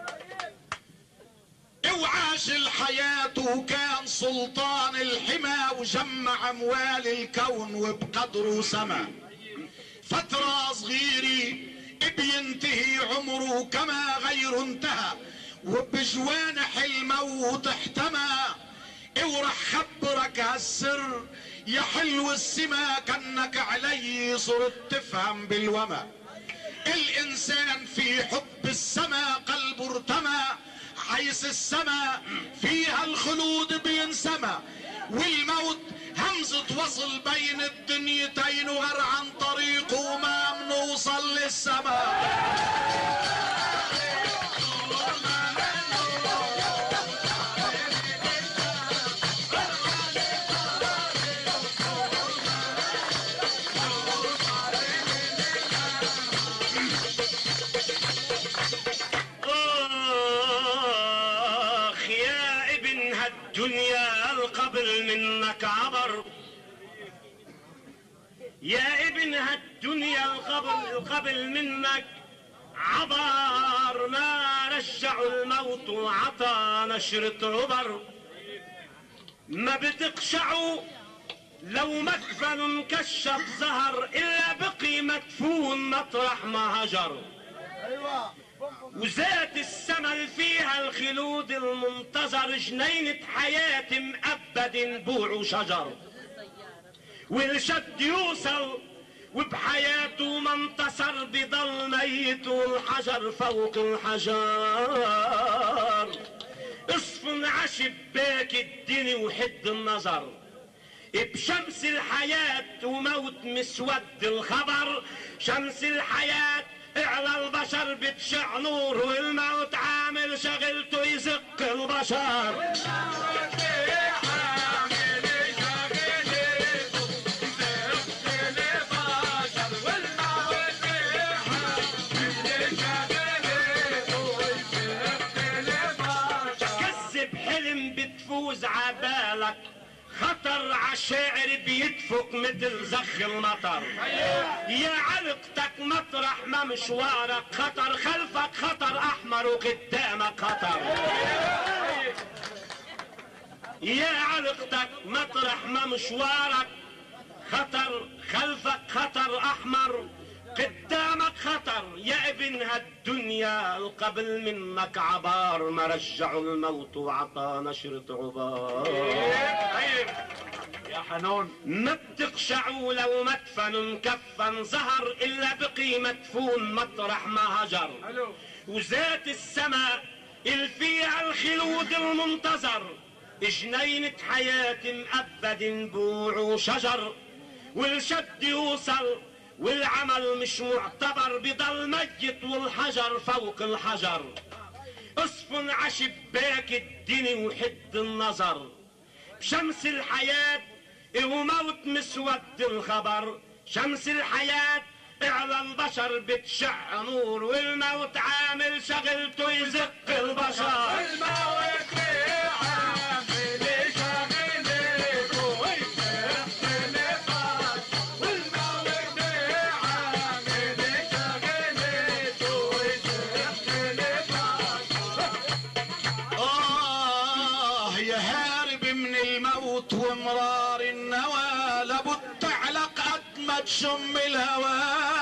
وعاش الحياة وكان سلطان الحمى وجمع اموال الكون وبقدره سما. فترة صغيرة بينتهي عمره كما غيره انتهى، وبجوانح الموت احتمى. وراح خبرك هالسر يا حلو السما، كأنك علي صرت تفهم بالوما. الانسان في حب السما قلبه ارتمى، حيث السما فيها الخلود بينسمى، والموت همزة وصل بين الدنيتين، وغير عن طريقه ما منوصل للسما. الدنيا القبل منك عبر، يا ابن هالدنيا القبل القبل منك عبر، ما رجع الموت وعطى نشرة عبر. ما بتقشعوا لو مدفن مكشف زهر، إلا بقي مدفون مطرح ما هجر. وذات السما اللي فيها الخلود المنتظر، جنينة حياة مأبد بوع شجر. والشد يوصل وبحياته ما انتصر، بضل ميت والحجر فوق الحجر. اصفن عشباك الدنيا وحد النظر، بشمس الحياة وموت مسود الخبر. شمس الحياة اعلى البشر بتشع نور، والموت عامل شغلته يزق البشر. كذب حلم بتفوز عبالك، خطر عالشاعر بيدفق مثل زخ المطر. يا علقتك مطرح ما مشوارك خطر، خلفك خطر احمر وقدامك خطر. يا علقتك مطرح ما مشوارك خطر، خلفك خطر احمر قدامك خطر. يا ابن هالدنيا القبل منك عبار، ما رجعوا الموت وعطى نشرة عبار. يا حنون ما بتقشعوا لو مدفن مكفن زهر، إلا بقي مدفون مطرح ما هجر. وذات السماء اللي فيها الخلود المنتظر، جنينة حياة مأبد بوع شجر. والشد يوصل والعمل مش معتبر، بضل ميت والحجر فوق الحجر. اصفن عشباك الدنيا وحد النظر، بشمس الحياة وموت مسود الخبر. شمس الحياة اعلى البشر بتشع نور، والموت عامل شغلته يزق البشر. ومرار النوى لابد تعلق قد ما تشم الهوى.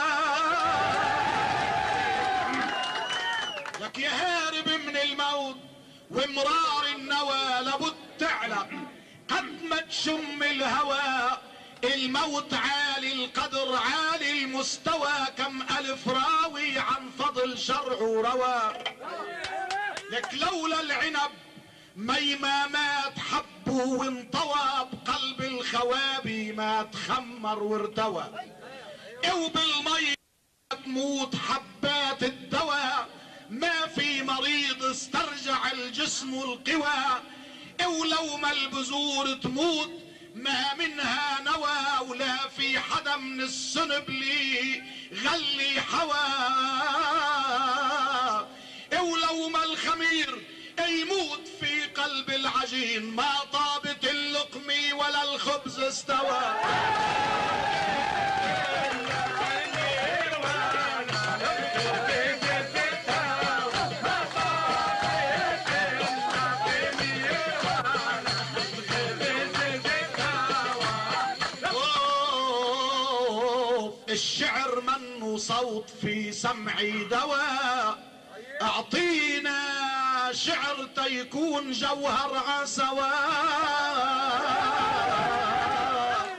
لك يا هارب من الموت ومرار النوى لابد تعلق قد ما تشم الهوى. الموت عالي القدر عالي المستوى، كم ألف راوي عن فضل شرعه روى. لك لولا العنب ميما مات حبه وانطوى، بقلب الخوابي ما تخمر وارتوى. وبالمي تموت حبات الدواء، ما في مريض استرجع الجسم القوى. ولو ما البذور تموت ما منها نوى، ولا في حدا من السنب لي غلي حوى. ولو ما الخمير يموت في قلب العجين، ما طابت اللقمة ولا الخبز استوى. الشعر منه صوت في سمعي دواء، اعطينا شعر تيكون جوهر عسواء.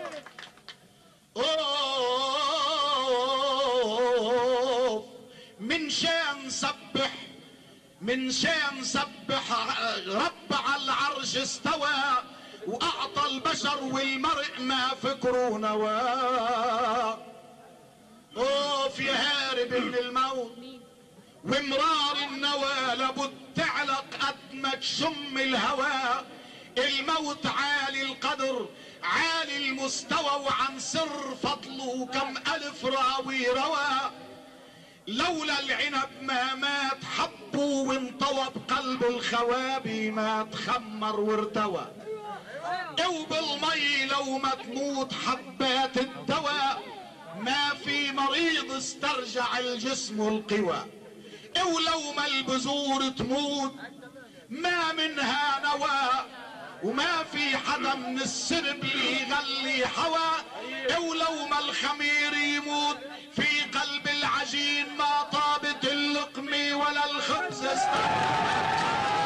اوه من شان سبح من شان سبح رب على العرش استوى، واعطى البشر والمرء ما فكروا نوى. اوف يا هارب من الموت ومرار النوى، لابد تعلق قد ما تشم الهوى. الموت عالي القدر عالي المستوى، وعن سر فضله كم الف راوي روى. لولا العنب ما مات حبه وانطوى، بقلب الخوابي ما تخمر وارتوى. وبالمي لو ما تموت حبات الدواء، ما في مريض استرجع الجسم القوى. ولو ما البذور تموت ما منها نوى، وما في حدا من السرب يغلي حوى. ولو ما الخمير يموت في قلب العجين، ما طابت اللقمة ولا الخبز استوى.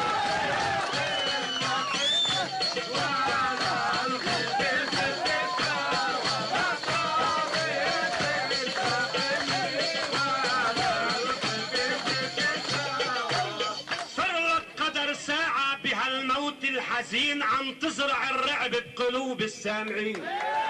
الحزين عم تزرع الرعب بقلوب السامعين.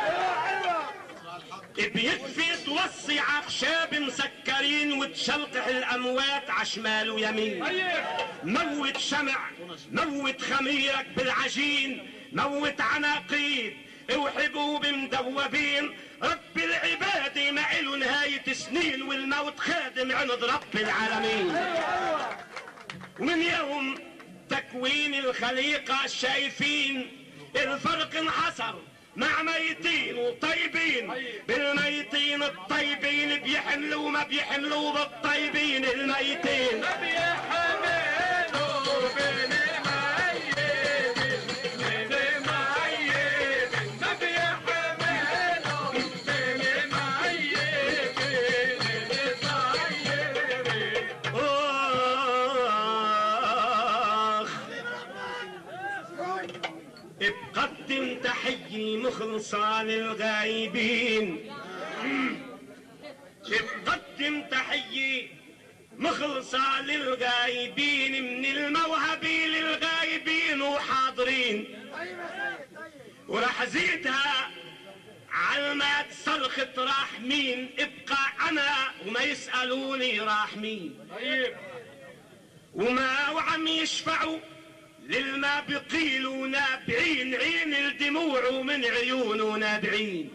بيكفي توصي عخشاب مسكرين، وتشلقح الاموات عشمال ويمين. موت شمع موت خميرك بالعجين، موت عناقيد وحبوب مدوبين. رب العباد ما إله نهاية سنين، والموت خادم عند رب العالمين. ومن يوم تكوين الخليقة شايفين الفرق انحصر مع ميتين وطيبين. بالميتين الطيبين بيحملوا ما بيحملوا بالطيبين الميتين. ما بيحملوا بالميتين بالميتين ما بيحملوا بالميتين بقدم تحية مخلصة للغايبين. بقدم تحية مخلصة للغايبين، من الموهبي للغايبين وحاضرين. ورح زيدها على ما تصرخت راح مين، ابقى انا وما يسألوني راح مين. وما وعم يشفعوا للما بقيلوا نابعين، عين الدموع ومن عيونه نابعين.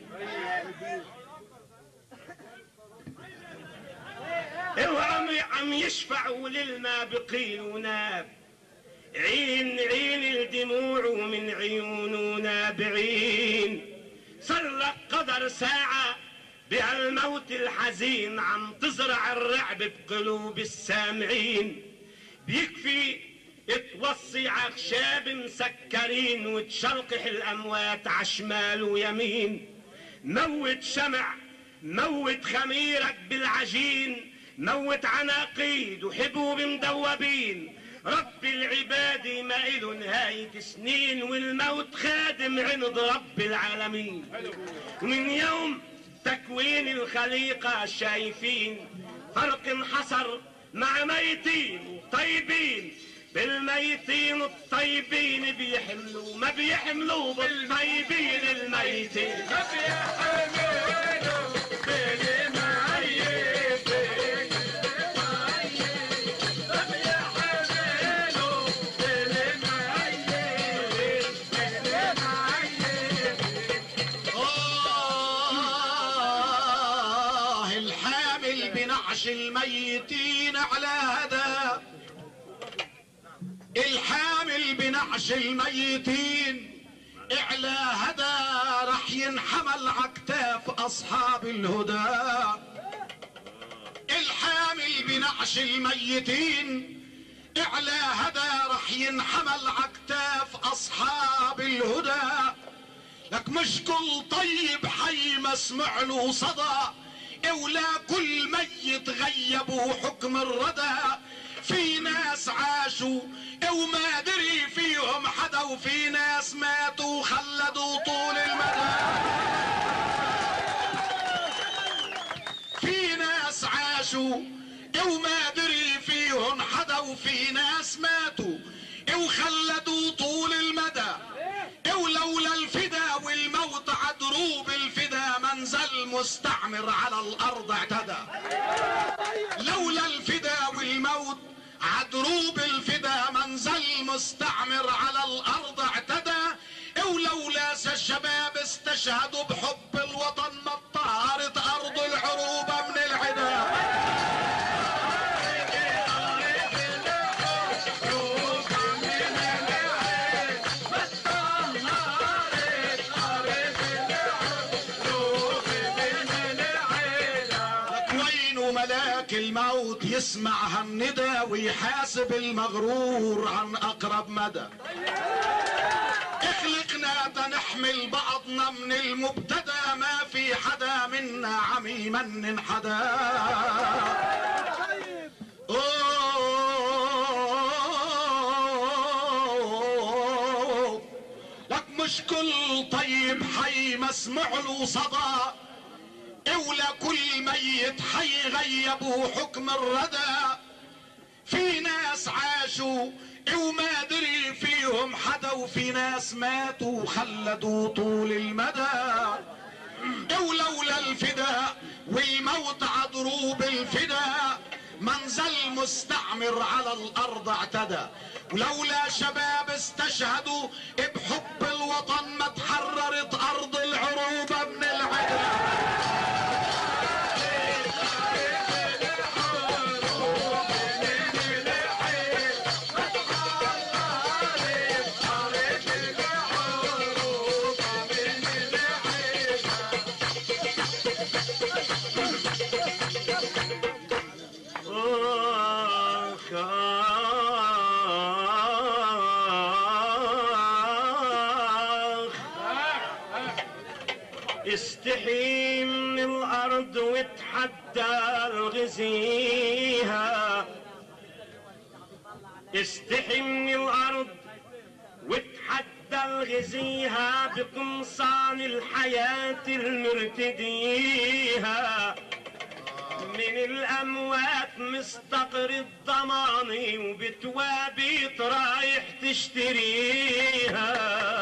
وعم عم يشفعوا للما بقيلوا ناب، عين عين الدموع ومن عيونه نابعين. صار لك قدر ساعة بهالموت الحزين، عم تزرع الرعب بقلوب السامعين. بيكفي توصي عخشاب مسكرين، وتشلقح الاموات عشمال ويمين. موت شمع موت خميرك بالعجين، موت عناقيد وحبوب مدوبين. رب العباد ما إله نهاية سنين، والموت خادم عند رب العالمين. من يوم تكوين الخليقة شايفين فرق انحصر مع ميتين وطيبين. بالميتين الطيبين بيحملوا ما بيحملوا بالطيبين الميتين. ما بيحملوا بالميتين ما بيحملوا بالميتين. آه الحامل بنعش الميتين على هدى، الحامل بنعش الميتين اعلى هدى، رح ينحمل عكتاف اصحاب الهدى. الحامل بنعش الميتين اعلى هدى، رح ينحمل عكتاف اصحاب الهدى. لك مش كل طيب حي مسمع له صدى، ولا كل ميت غيبوا حكم الردى. في ناس عاشوا وما دري فيهم حدا، وفي ناس ماتوا خلدوا طول المدى. في ناس عاشوا وما دري فيهم حدا، وفي ناس ماتوا وخلدوا طول المدى. ولولا الفدا والموت عدروب الفدا منزل مستعمر على الارض اعتدى. لولا الفدا والموت عدروب الفدا منزل مستعمر على الارض اعتدى. ولولا الشباب استشهدوا بحب الوطن ما طهرت ارض العروبه من العدا. الموت يسمع هالندى ويحاسب المغرور عن اقرب مدى. اخلقنا تنحمل بعضنا من المبتدى، ما في حدا منا عم يمنن حدا. أوه لك مش كل طيب حي مسمع له صدى، ولا كل ميت حي غيبوا حكم الردى. في ناس عاشوا وما دري فيهم حدا، وفي ناس ماتوا خلدوا طول المدى. ولولا الفداء والموت عضروب الفداء منزل مستعمر على الارض اعتدى. ولولا شباب استشهدوا بحب الوطن ما تحررت ارض العروبه من العدا. استحي من الارض وتحدى الغزيها. استحي من الارض وتحدى الغزيها، بقمصان الحياة المرتديها. من الاموات مستقر الضماني، وبتوابيت رايح تشتريها.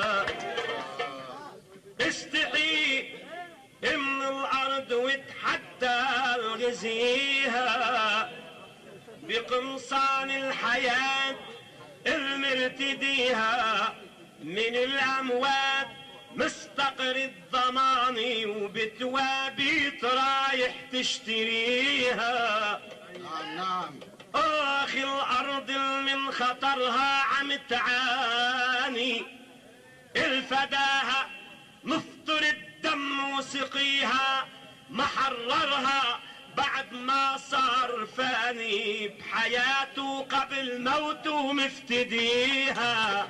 استحي من الارض وتحدى الغزيها، بقمصان الحياة المرتديها. من الاموات مستقر الضماني، وبتوابيت رايح تشتريها. نعم نعم. اخ الارض من خطرها عم تعاني، الفداها مفطر الدم وسقيها. محررها بعد ما صار فاني، بحياته قبل موته مفتديها.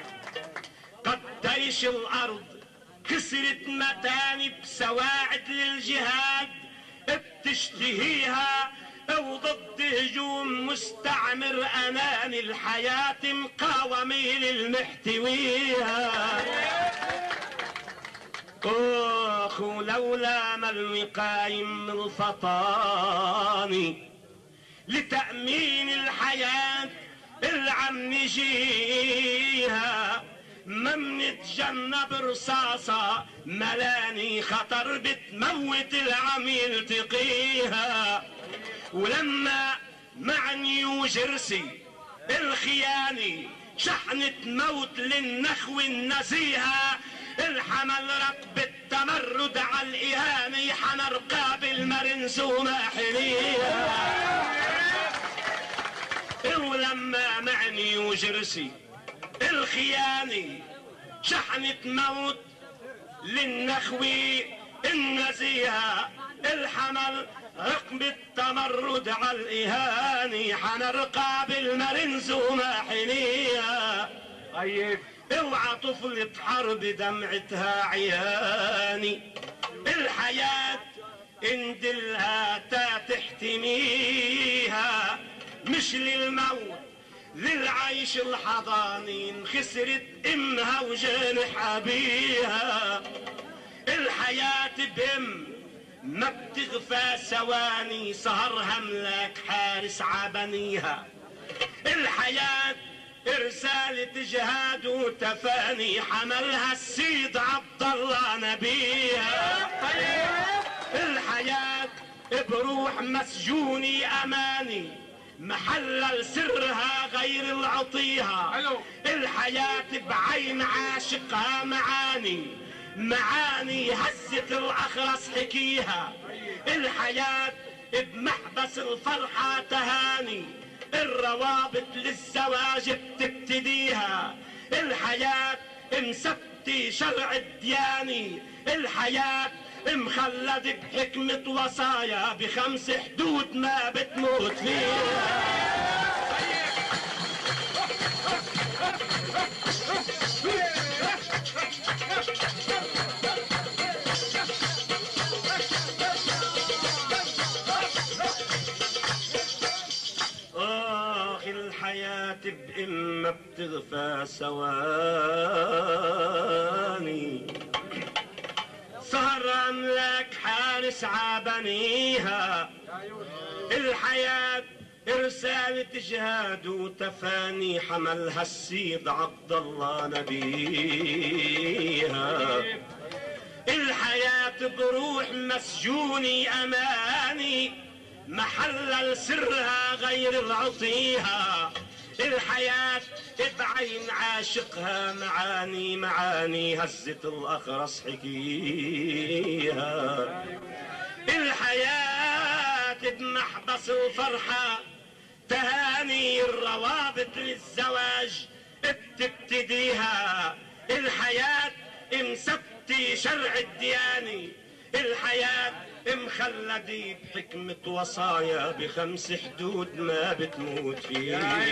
قديش الارض كسرت متاني بسواعد للجهاد بتشتهيها، وضد هجوم مستعمر اناني الحياة مقاومة للمحتويها. اخ لولا ما الوقايم من الفطاني لتأمين الحياة اللي عم نجيها، ما منتجنب رصاصة ملاني خطر بتموت العم يلتقيها. ولما مع نيو جيرسي الخياني شحنة موت للنخوة النزيهة، الحمل رقب التمرد على الإهانة، حنرقى بالمرنزومة حنيها. ولما مع نيو جيرسي الخياني شحنة موت للنخوة النزيهة، الحمل رقب التمرد على الإهانة، حنرقى بالمرنزومة حنيها. طيب اوعى طفلة حرب دمعتها عياني، الحياة اندلها تا تحتميها، مش للموت للعيش الحضانين، خسرت امها وجانح ابيها. الحياة بهم ما بتغفى ثواني، سهرها ملاك حارس عبنيها. الحياة رسالة جهاد وتفاني، حملها السيد عبد الله نبيها. الحياة بروح مسجوني اماني، محلل سرها غير العطيها. الحياة بعين عاشقها معاني، معاني هزت الاخرس حكيها. الحياة بمحبس الفرحة تهاني، الروابط للزواج بتبتديها. الحياة مسبتي شرع الدياني، الحياة مخلد بحكمة وصايا، بخمس حدود ما بتموت فيها. آخ الحياة بإما بتغفى ثواني، سهر أملاك حارس عبنيها. الحياة رسالة جهاد وتفاني، حملها السيد عبد الله نبيها. الحياة بروح مسجوني أماني، محلل سرها غير العطيها. الحياة بعين عاشقها معاني، معاني هزت الأخرس حكيها. الحياة بمحبس الفرحة تهاني، الروابط للزواج بتبتديها. الحياة مسبتي شرع الدياني، الحياة مخلدي بحكمة وصايا، بخمس حدود ما بتموت فيها.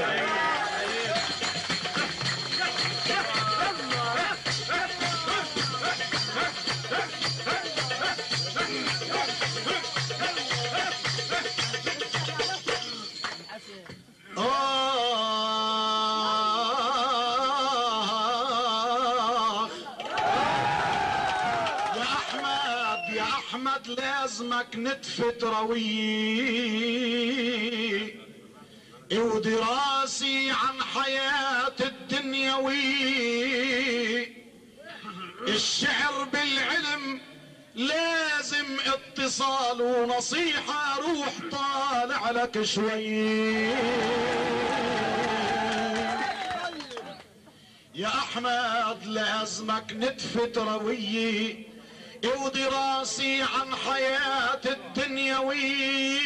لازمك نتفة روي ودراسي عن حياة الدنيوي. الشعر بالعلم لازم اتصال ونصيحة، روح طالع لك شوي يا أحمد. لازمك نتفة روي ودراسي عن حياة الدنيوي.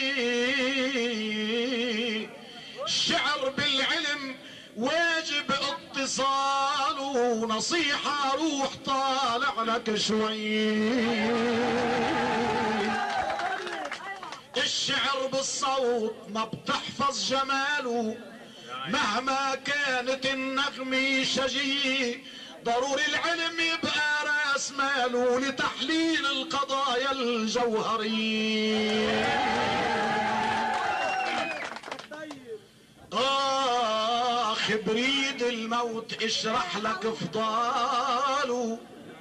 الشعر بالعلم واجب اتصال ونصيحة، روح طالع لك شوي. الشعر بالصوت ما بتحفظ جماله، مهما كانت النغمة شجية. ضروري العلم يبقى راس ماله لتحليل القضايا الجوهرية. آخ بريد الموت اشرح لك فضاله،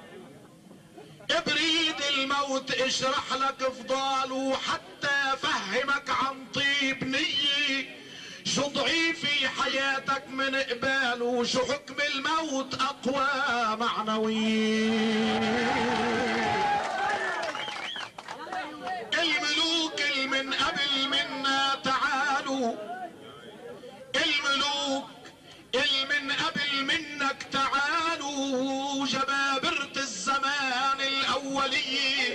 بريد الموت اشرح لك فضاله، حتى فهمك عن طيب نية. شو ضعيف في حياتك من قباله، شو حكم الموت اقوى معنوي. الملوك المن قبل منا تعالوا، الملوك المن قبل منك تعالوا. جبابرة الزمان الاولية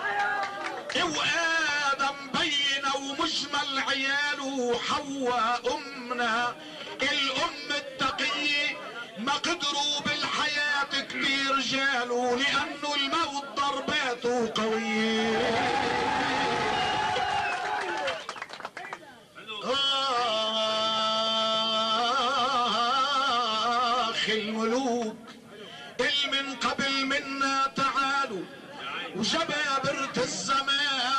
وآدم بين ومجمل عياله، حواء أمنا الأم التقية ما قدروا بالحياة كتير جالوا، لأنه الموت ضرباته قوية. آخ الملوك المن قبل منا تعالوا، وجبابرة الزمان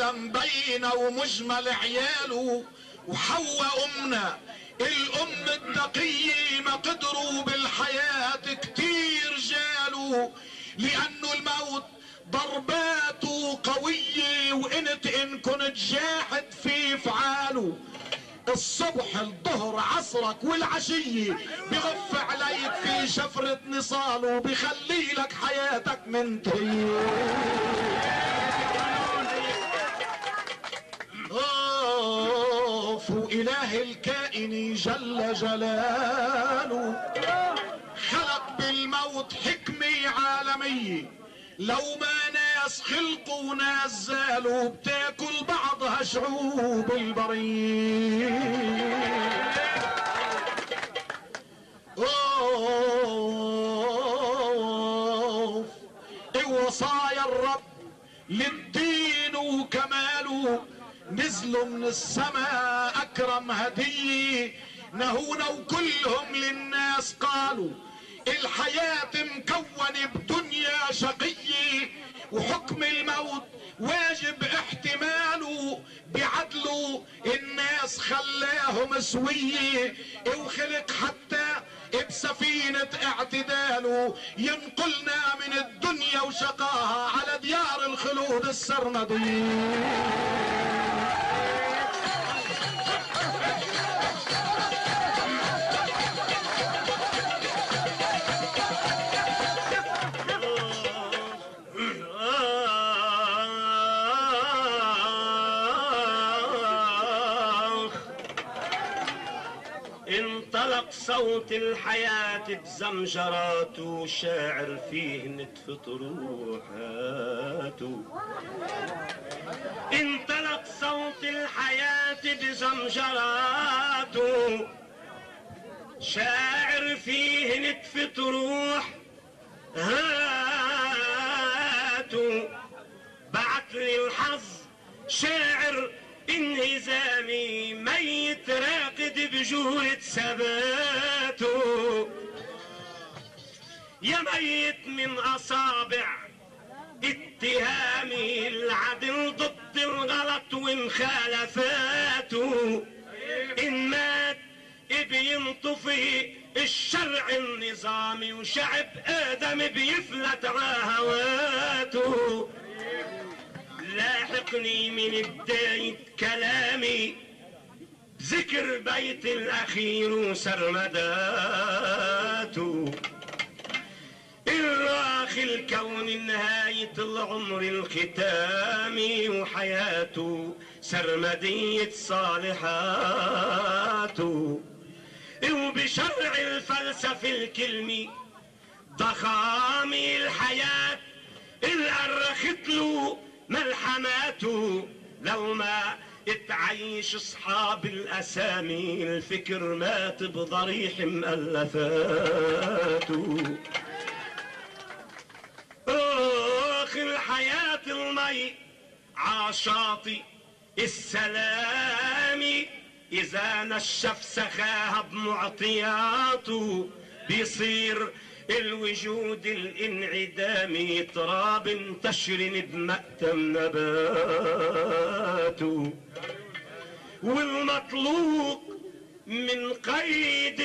ادم بينه ومجمل عياله، وحواء امنا الام التقية ما قدروا بالحياة كتير جالوا، لانه الموت ضرباته قوية وانت ان كنت جاحد في فعاله. الصبح الظهر عصرك والعشية بغف عليك في شفرة نصاله، بخلي لك حياتك منتهية. اوف واله الكائن جل جلاله خلق بالموت حكمة عالمية، لو ما ناس خلقوا ناس زالوا، بتاكل بعضها شعوب البرية. اوف وصايا الرب للدين وكماله، نزلوا من السماء اكرم هدية، نهونا وكلهم للناس قالوا الحياة مكونة بدنيا شقية، وحكم الموت واجب احتماله، بعدله الناس خلاهم سوية، وخلق حتى بسفينة اعتداله ينقلنا من الدنيا وشقاها على ديار الخلود السرمدية. انطلق صوت الحياة بزمجراته، شاعر فيه نتف طروحاته. انطلق صوت الحياة بزمجراته، شاعر فيه نتف طروحاته. بعت لي الحظ شاعر انهزامي، ميت راقد بجورة ثباته، يا ميت من اصابع اتهامي، العدل ضد الغلط ومخالفاته. ان مات بينطفي الشرع النظامي، وشعب ادم بيفلت عهواته. لاحقني من بداية كلامي ذكر بيت الأخير وسرمداته، الراخي الكون نهاية العمر الختامي، وحياته سرمدية صالحاته. وبشرع الفلسفة الكلمي ضخامي الحياة اللي أرخت له ملحماته، لو ما اتعيش اصحاب الاسامي الفكر مات بضريح مؤلفاته. اخ الحياة المي عاشاطي السلامي، اذا نشف سخاها بمعطياته، بيصير الوجود الانعدامي تراب تشرن بمأتم نباته. والمطلوق من قيد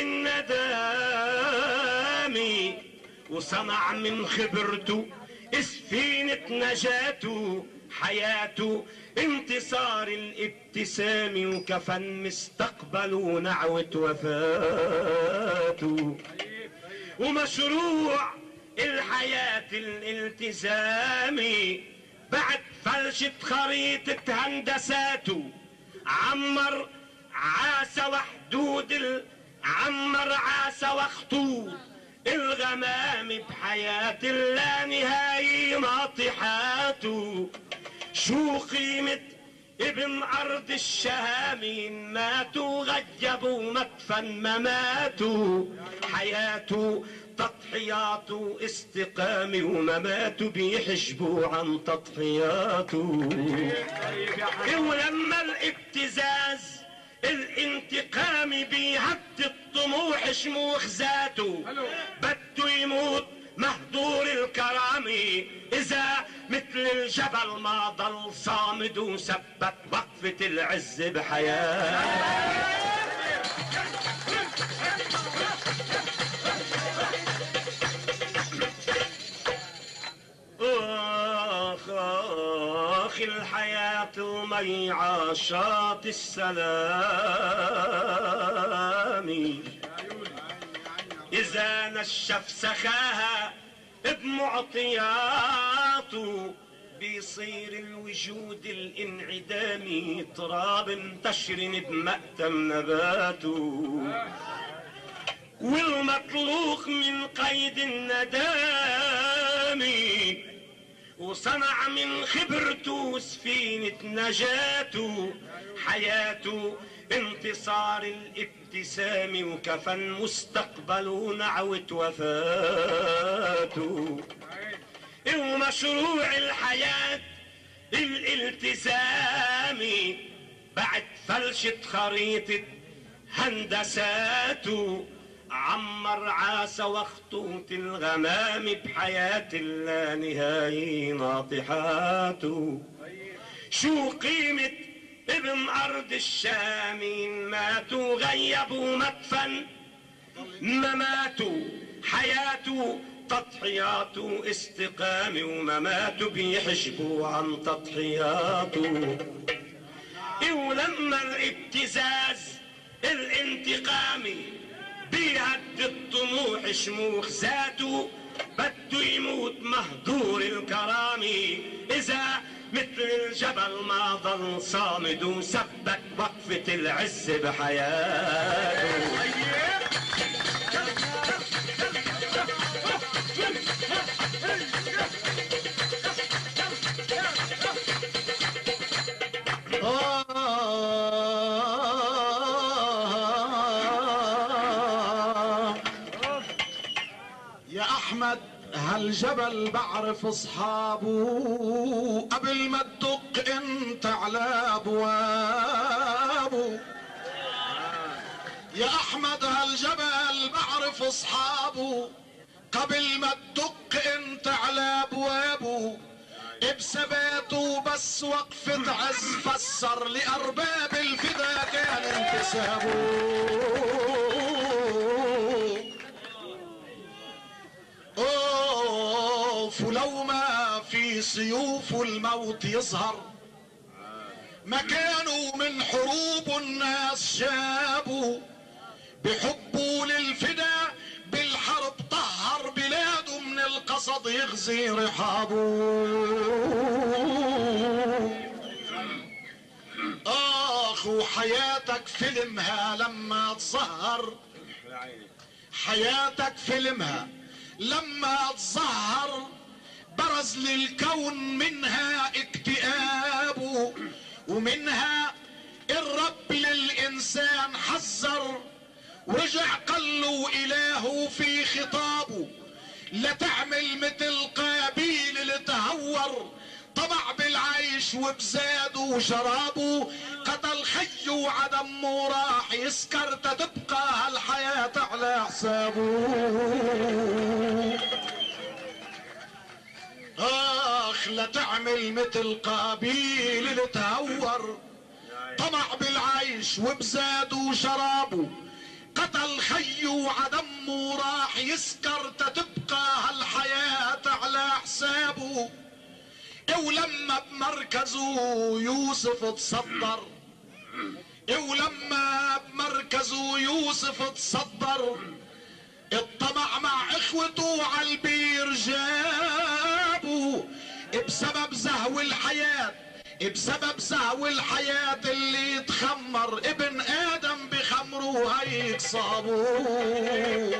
الندامي، وصنع من خبرته سفينة نجاته، حياته انتصار الابتسام، وكفن مستقبل ونعوة وفاته. ومشروع الحياة الالتزامي بعد فلشة خريطة هندساته، عمر عاس وحدود ال... عمر عاس وخطوط الغمام بحياة اللانهاية ناطحاته. شو قيمة ابن ارض الشامين ماتوا غجبوا مدفن مماتوا، حياته تضحياته استقامي، ومماته بيحجبوا عن تضحياته. ولما الابتزاز الانتقام بيهد الطموح شموخ ذاته، بده يموت مهدور الكرامة، اذا مت مثل الجبل ما ضل صامد وثبت وقفة العز بحياة. آخ آخ الحياة المي عاشات السلام، إذا نشف سخاها بمعطياته بيصير الوجود الانعدامي تراب تشرن بمأتم نباته، والمطلوق من قيد الندام وصنع من خبرته سفينة نجاته، حياته انتصار الابتسام وكفن مستقبل ونعوة وفاته، ومشروع الحياة الالتزامي بعد فلشة خريطة هندساته، عمر عاسى وخطوط الغمام بحياة اللانهاية ناطحاته. شو قيمة ابن أرض الشام ماتوا غيبوا مدفن ما ماتوا، حياته تضحياته استقامة ومماته بيحجبوا عن تضحياته. ولما الابتزاز الانتقامي بيهد الطموح شموخ ذاته بده يموت مهدور الكرامة، إذا مثل الجبل ما ضل صامد وثبت وقفة العز بحياته. هالجبل بعرف اصحابه قبل ما تدق انت على ابوابه. يا احمد هالجبل بعرف اصحابه قبل ما تدق انت على ابوابه، بثباته بس وقفة عز فسر لارباب الفدا كان انتسابه. ولو ما في سيوف الموت يظهر مكانه من حروب الناس شابوا، بحبه للفدا بالحرب طهر بلاده من القصد يغزي رحابه. اخ وحياتك فيلمها لما تظهر، حياتك فيلمها لما تظهر برز للكون منها اكتئابه، ومنها الرب للإنسان حذر ورجع قال له إلهه في خطابه لا تعمل مثل قابيل اللي تهور طمع بالعيش وبزاده وشرابه، قتل خيه وعدمه راح يسكر تتبقى هالحياة على حسابه. اخ لا تعمل مثل قابيل اللي تهور طمع بالعيش وبزاده وشرابه، قتل خيه وعدمه راح يسكر تتبقى هالحياة على حسابه. ولما بمركزه يوسف تصدر، ولما بمركزه يوسف تصدر الطمع مع اخوته عالبير جابوا، بسبب زهو الحياة بسبب زهو الحياة اللي تخمر ابن ادم بخمره هيك صابوه.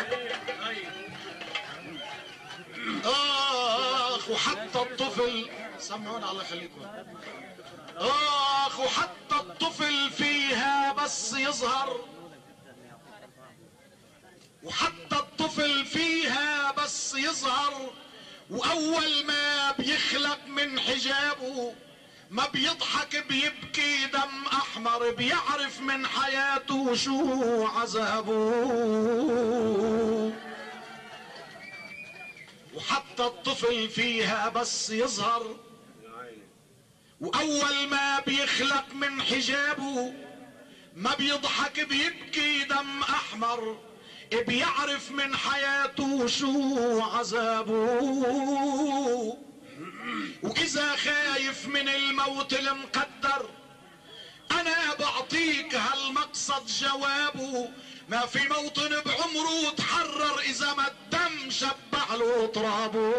اخ وحتى الطفل سمعونا الله يخليكم. اخ وحتى الطفل فيها بس يظهر، وحتى الطفل فيها بس يظهر واول ما بيخلق من حجابه ما بيضحك بيبكي دم احمر، بيعرف من حياته شو عذابه. وحتى الطفل فيها بس يظهر واول ما بيخلق من حجابه ما بيضحك بيبكي دم احمر، بيعرف من حياته شو عذابه. واذا خايف من الموت المقدر انا بعطيك هالمقصد جوابه، ما في موطن بعمره تحرر اذا ما الدم شبع له ترابه.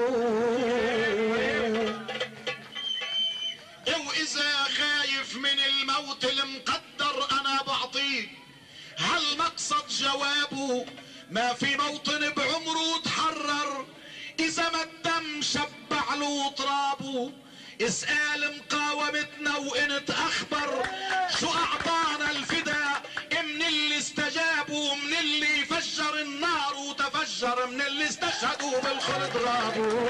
واذا خايف من الموت المقدر انا بعطيك هالمقصد جوابه، ما في موطن بعمره تحرر اذا ما الدم شبع له ترابه. اسأل مقاومتنا وانت اخبر شو اعطانا الفداء من اللي استجابوا، من اللي فجر النار وتفجر، من اللي استشهدوا بالخلد غابوا.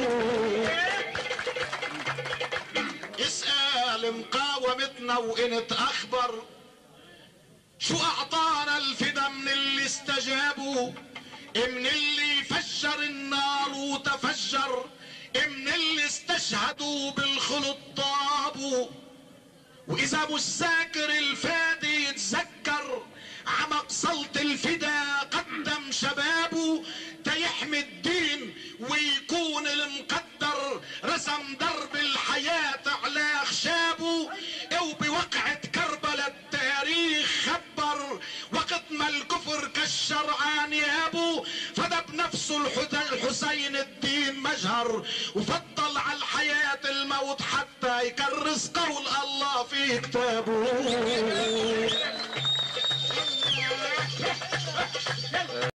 اسأل مقاومتنا وانت اخبر شو اعطانا الفدا من اللي استجابوا، من اللي فجر النار وتفجر، من اللي استشهدوا بالخلد طابوا. واذا مش ذاكر الفادي يتذكر عمق صلت الفدا قدم شبابه، تيحمي الدين ويكون المقدر رسم درب الحياة على خشابه. وبوقعة كربلاء التاريخ خبر وقت ما الكفر كشر عنيابه، فدى بنفسه الحسين الدين مجهر وفضل على الحياة الموت حتى يكرس قول الله في كتابه.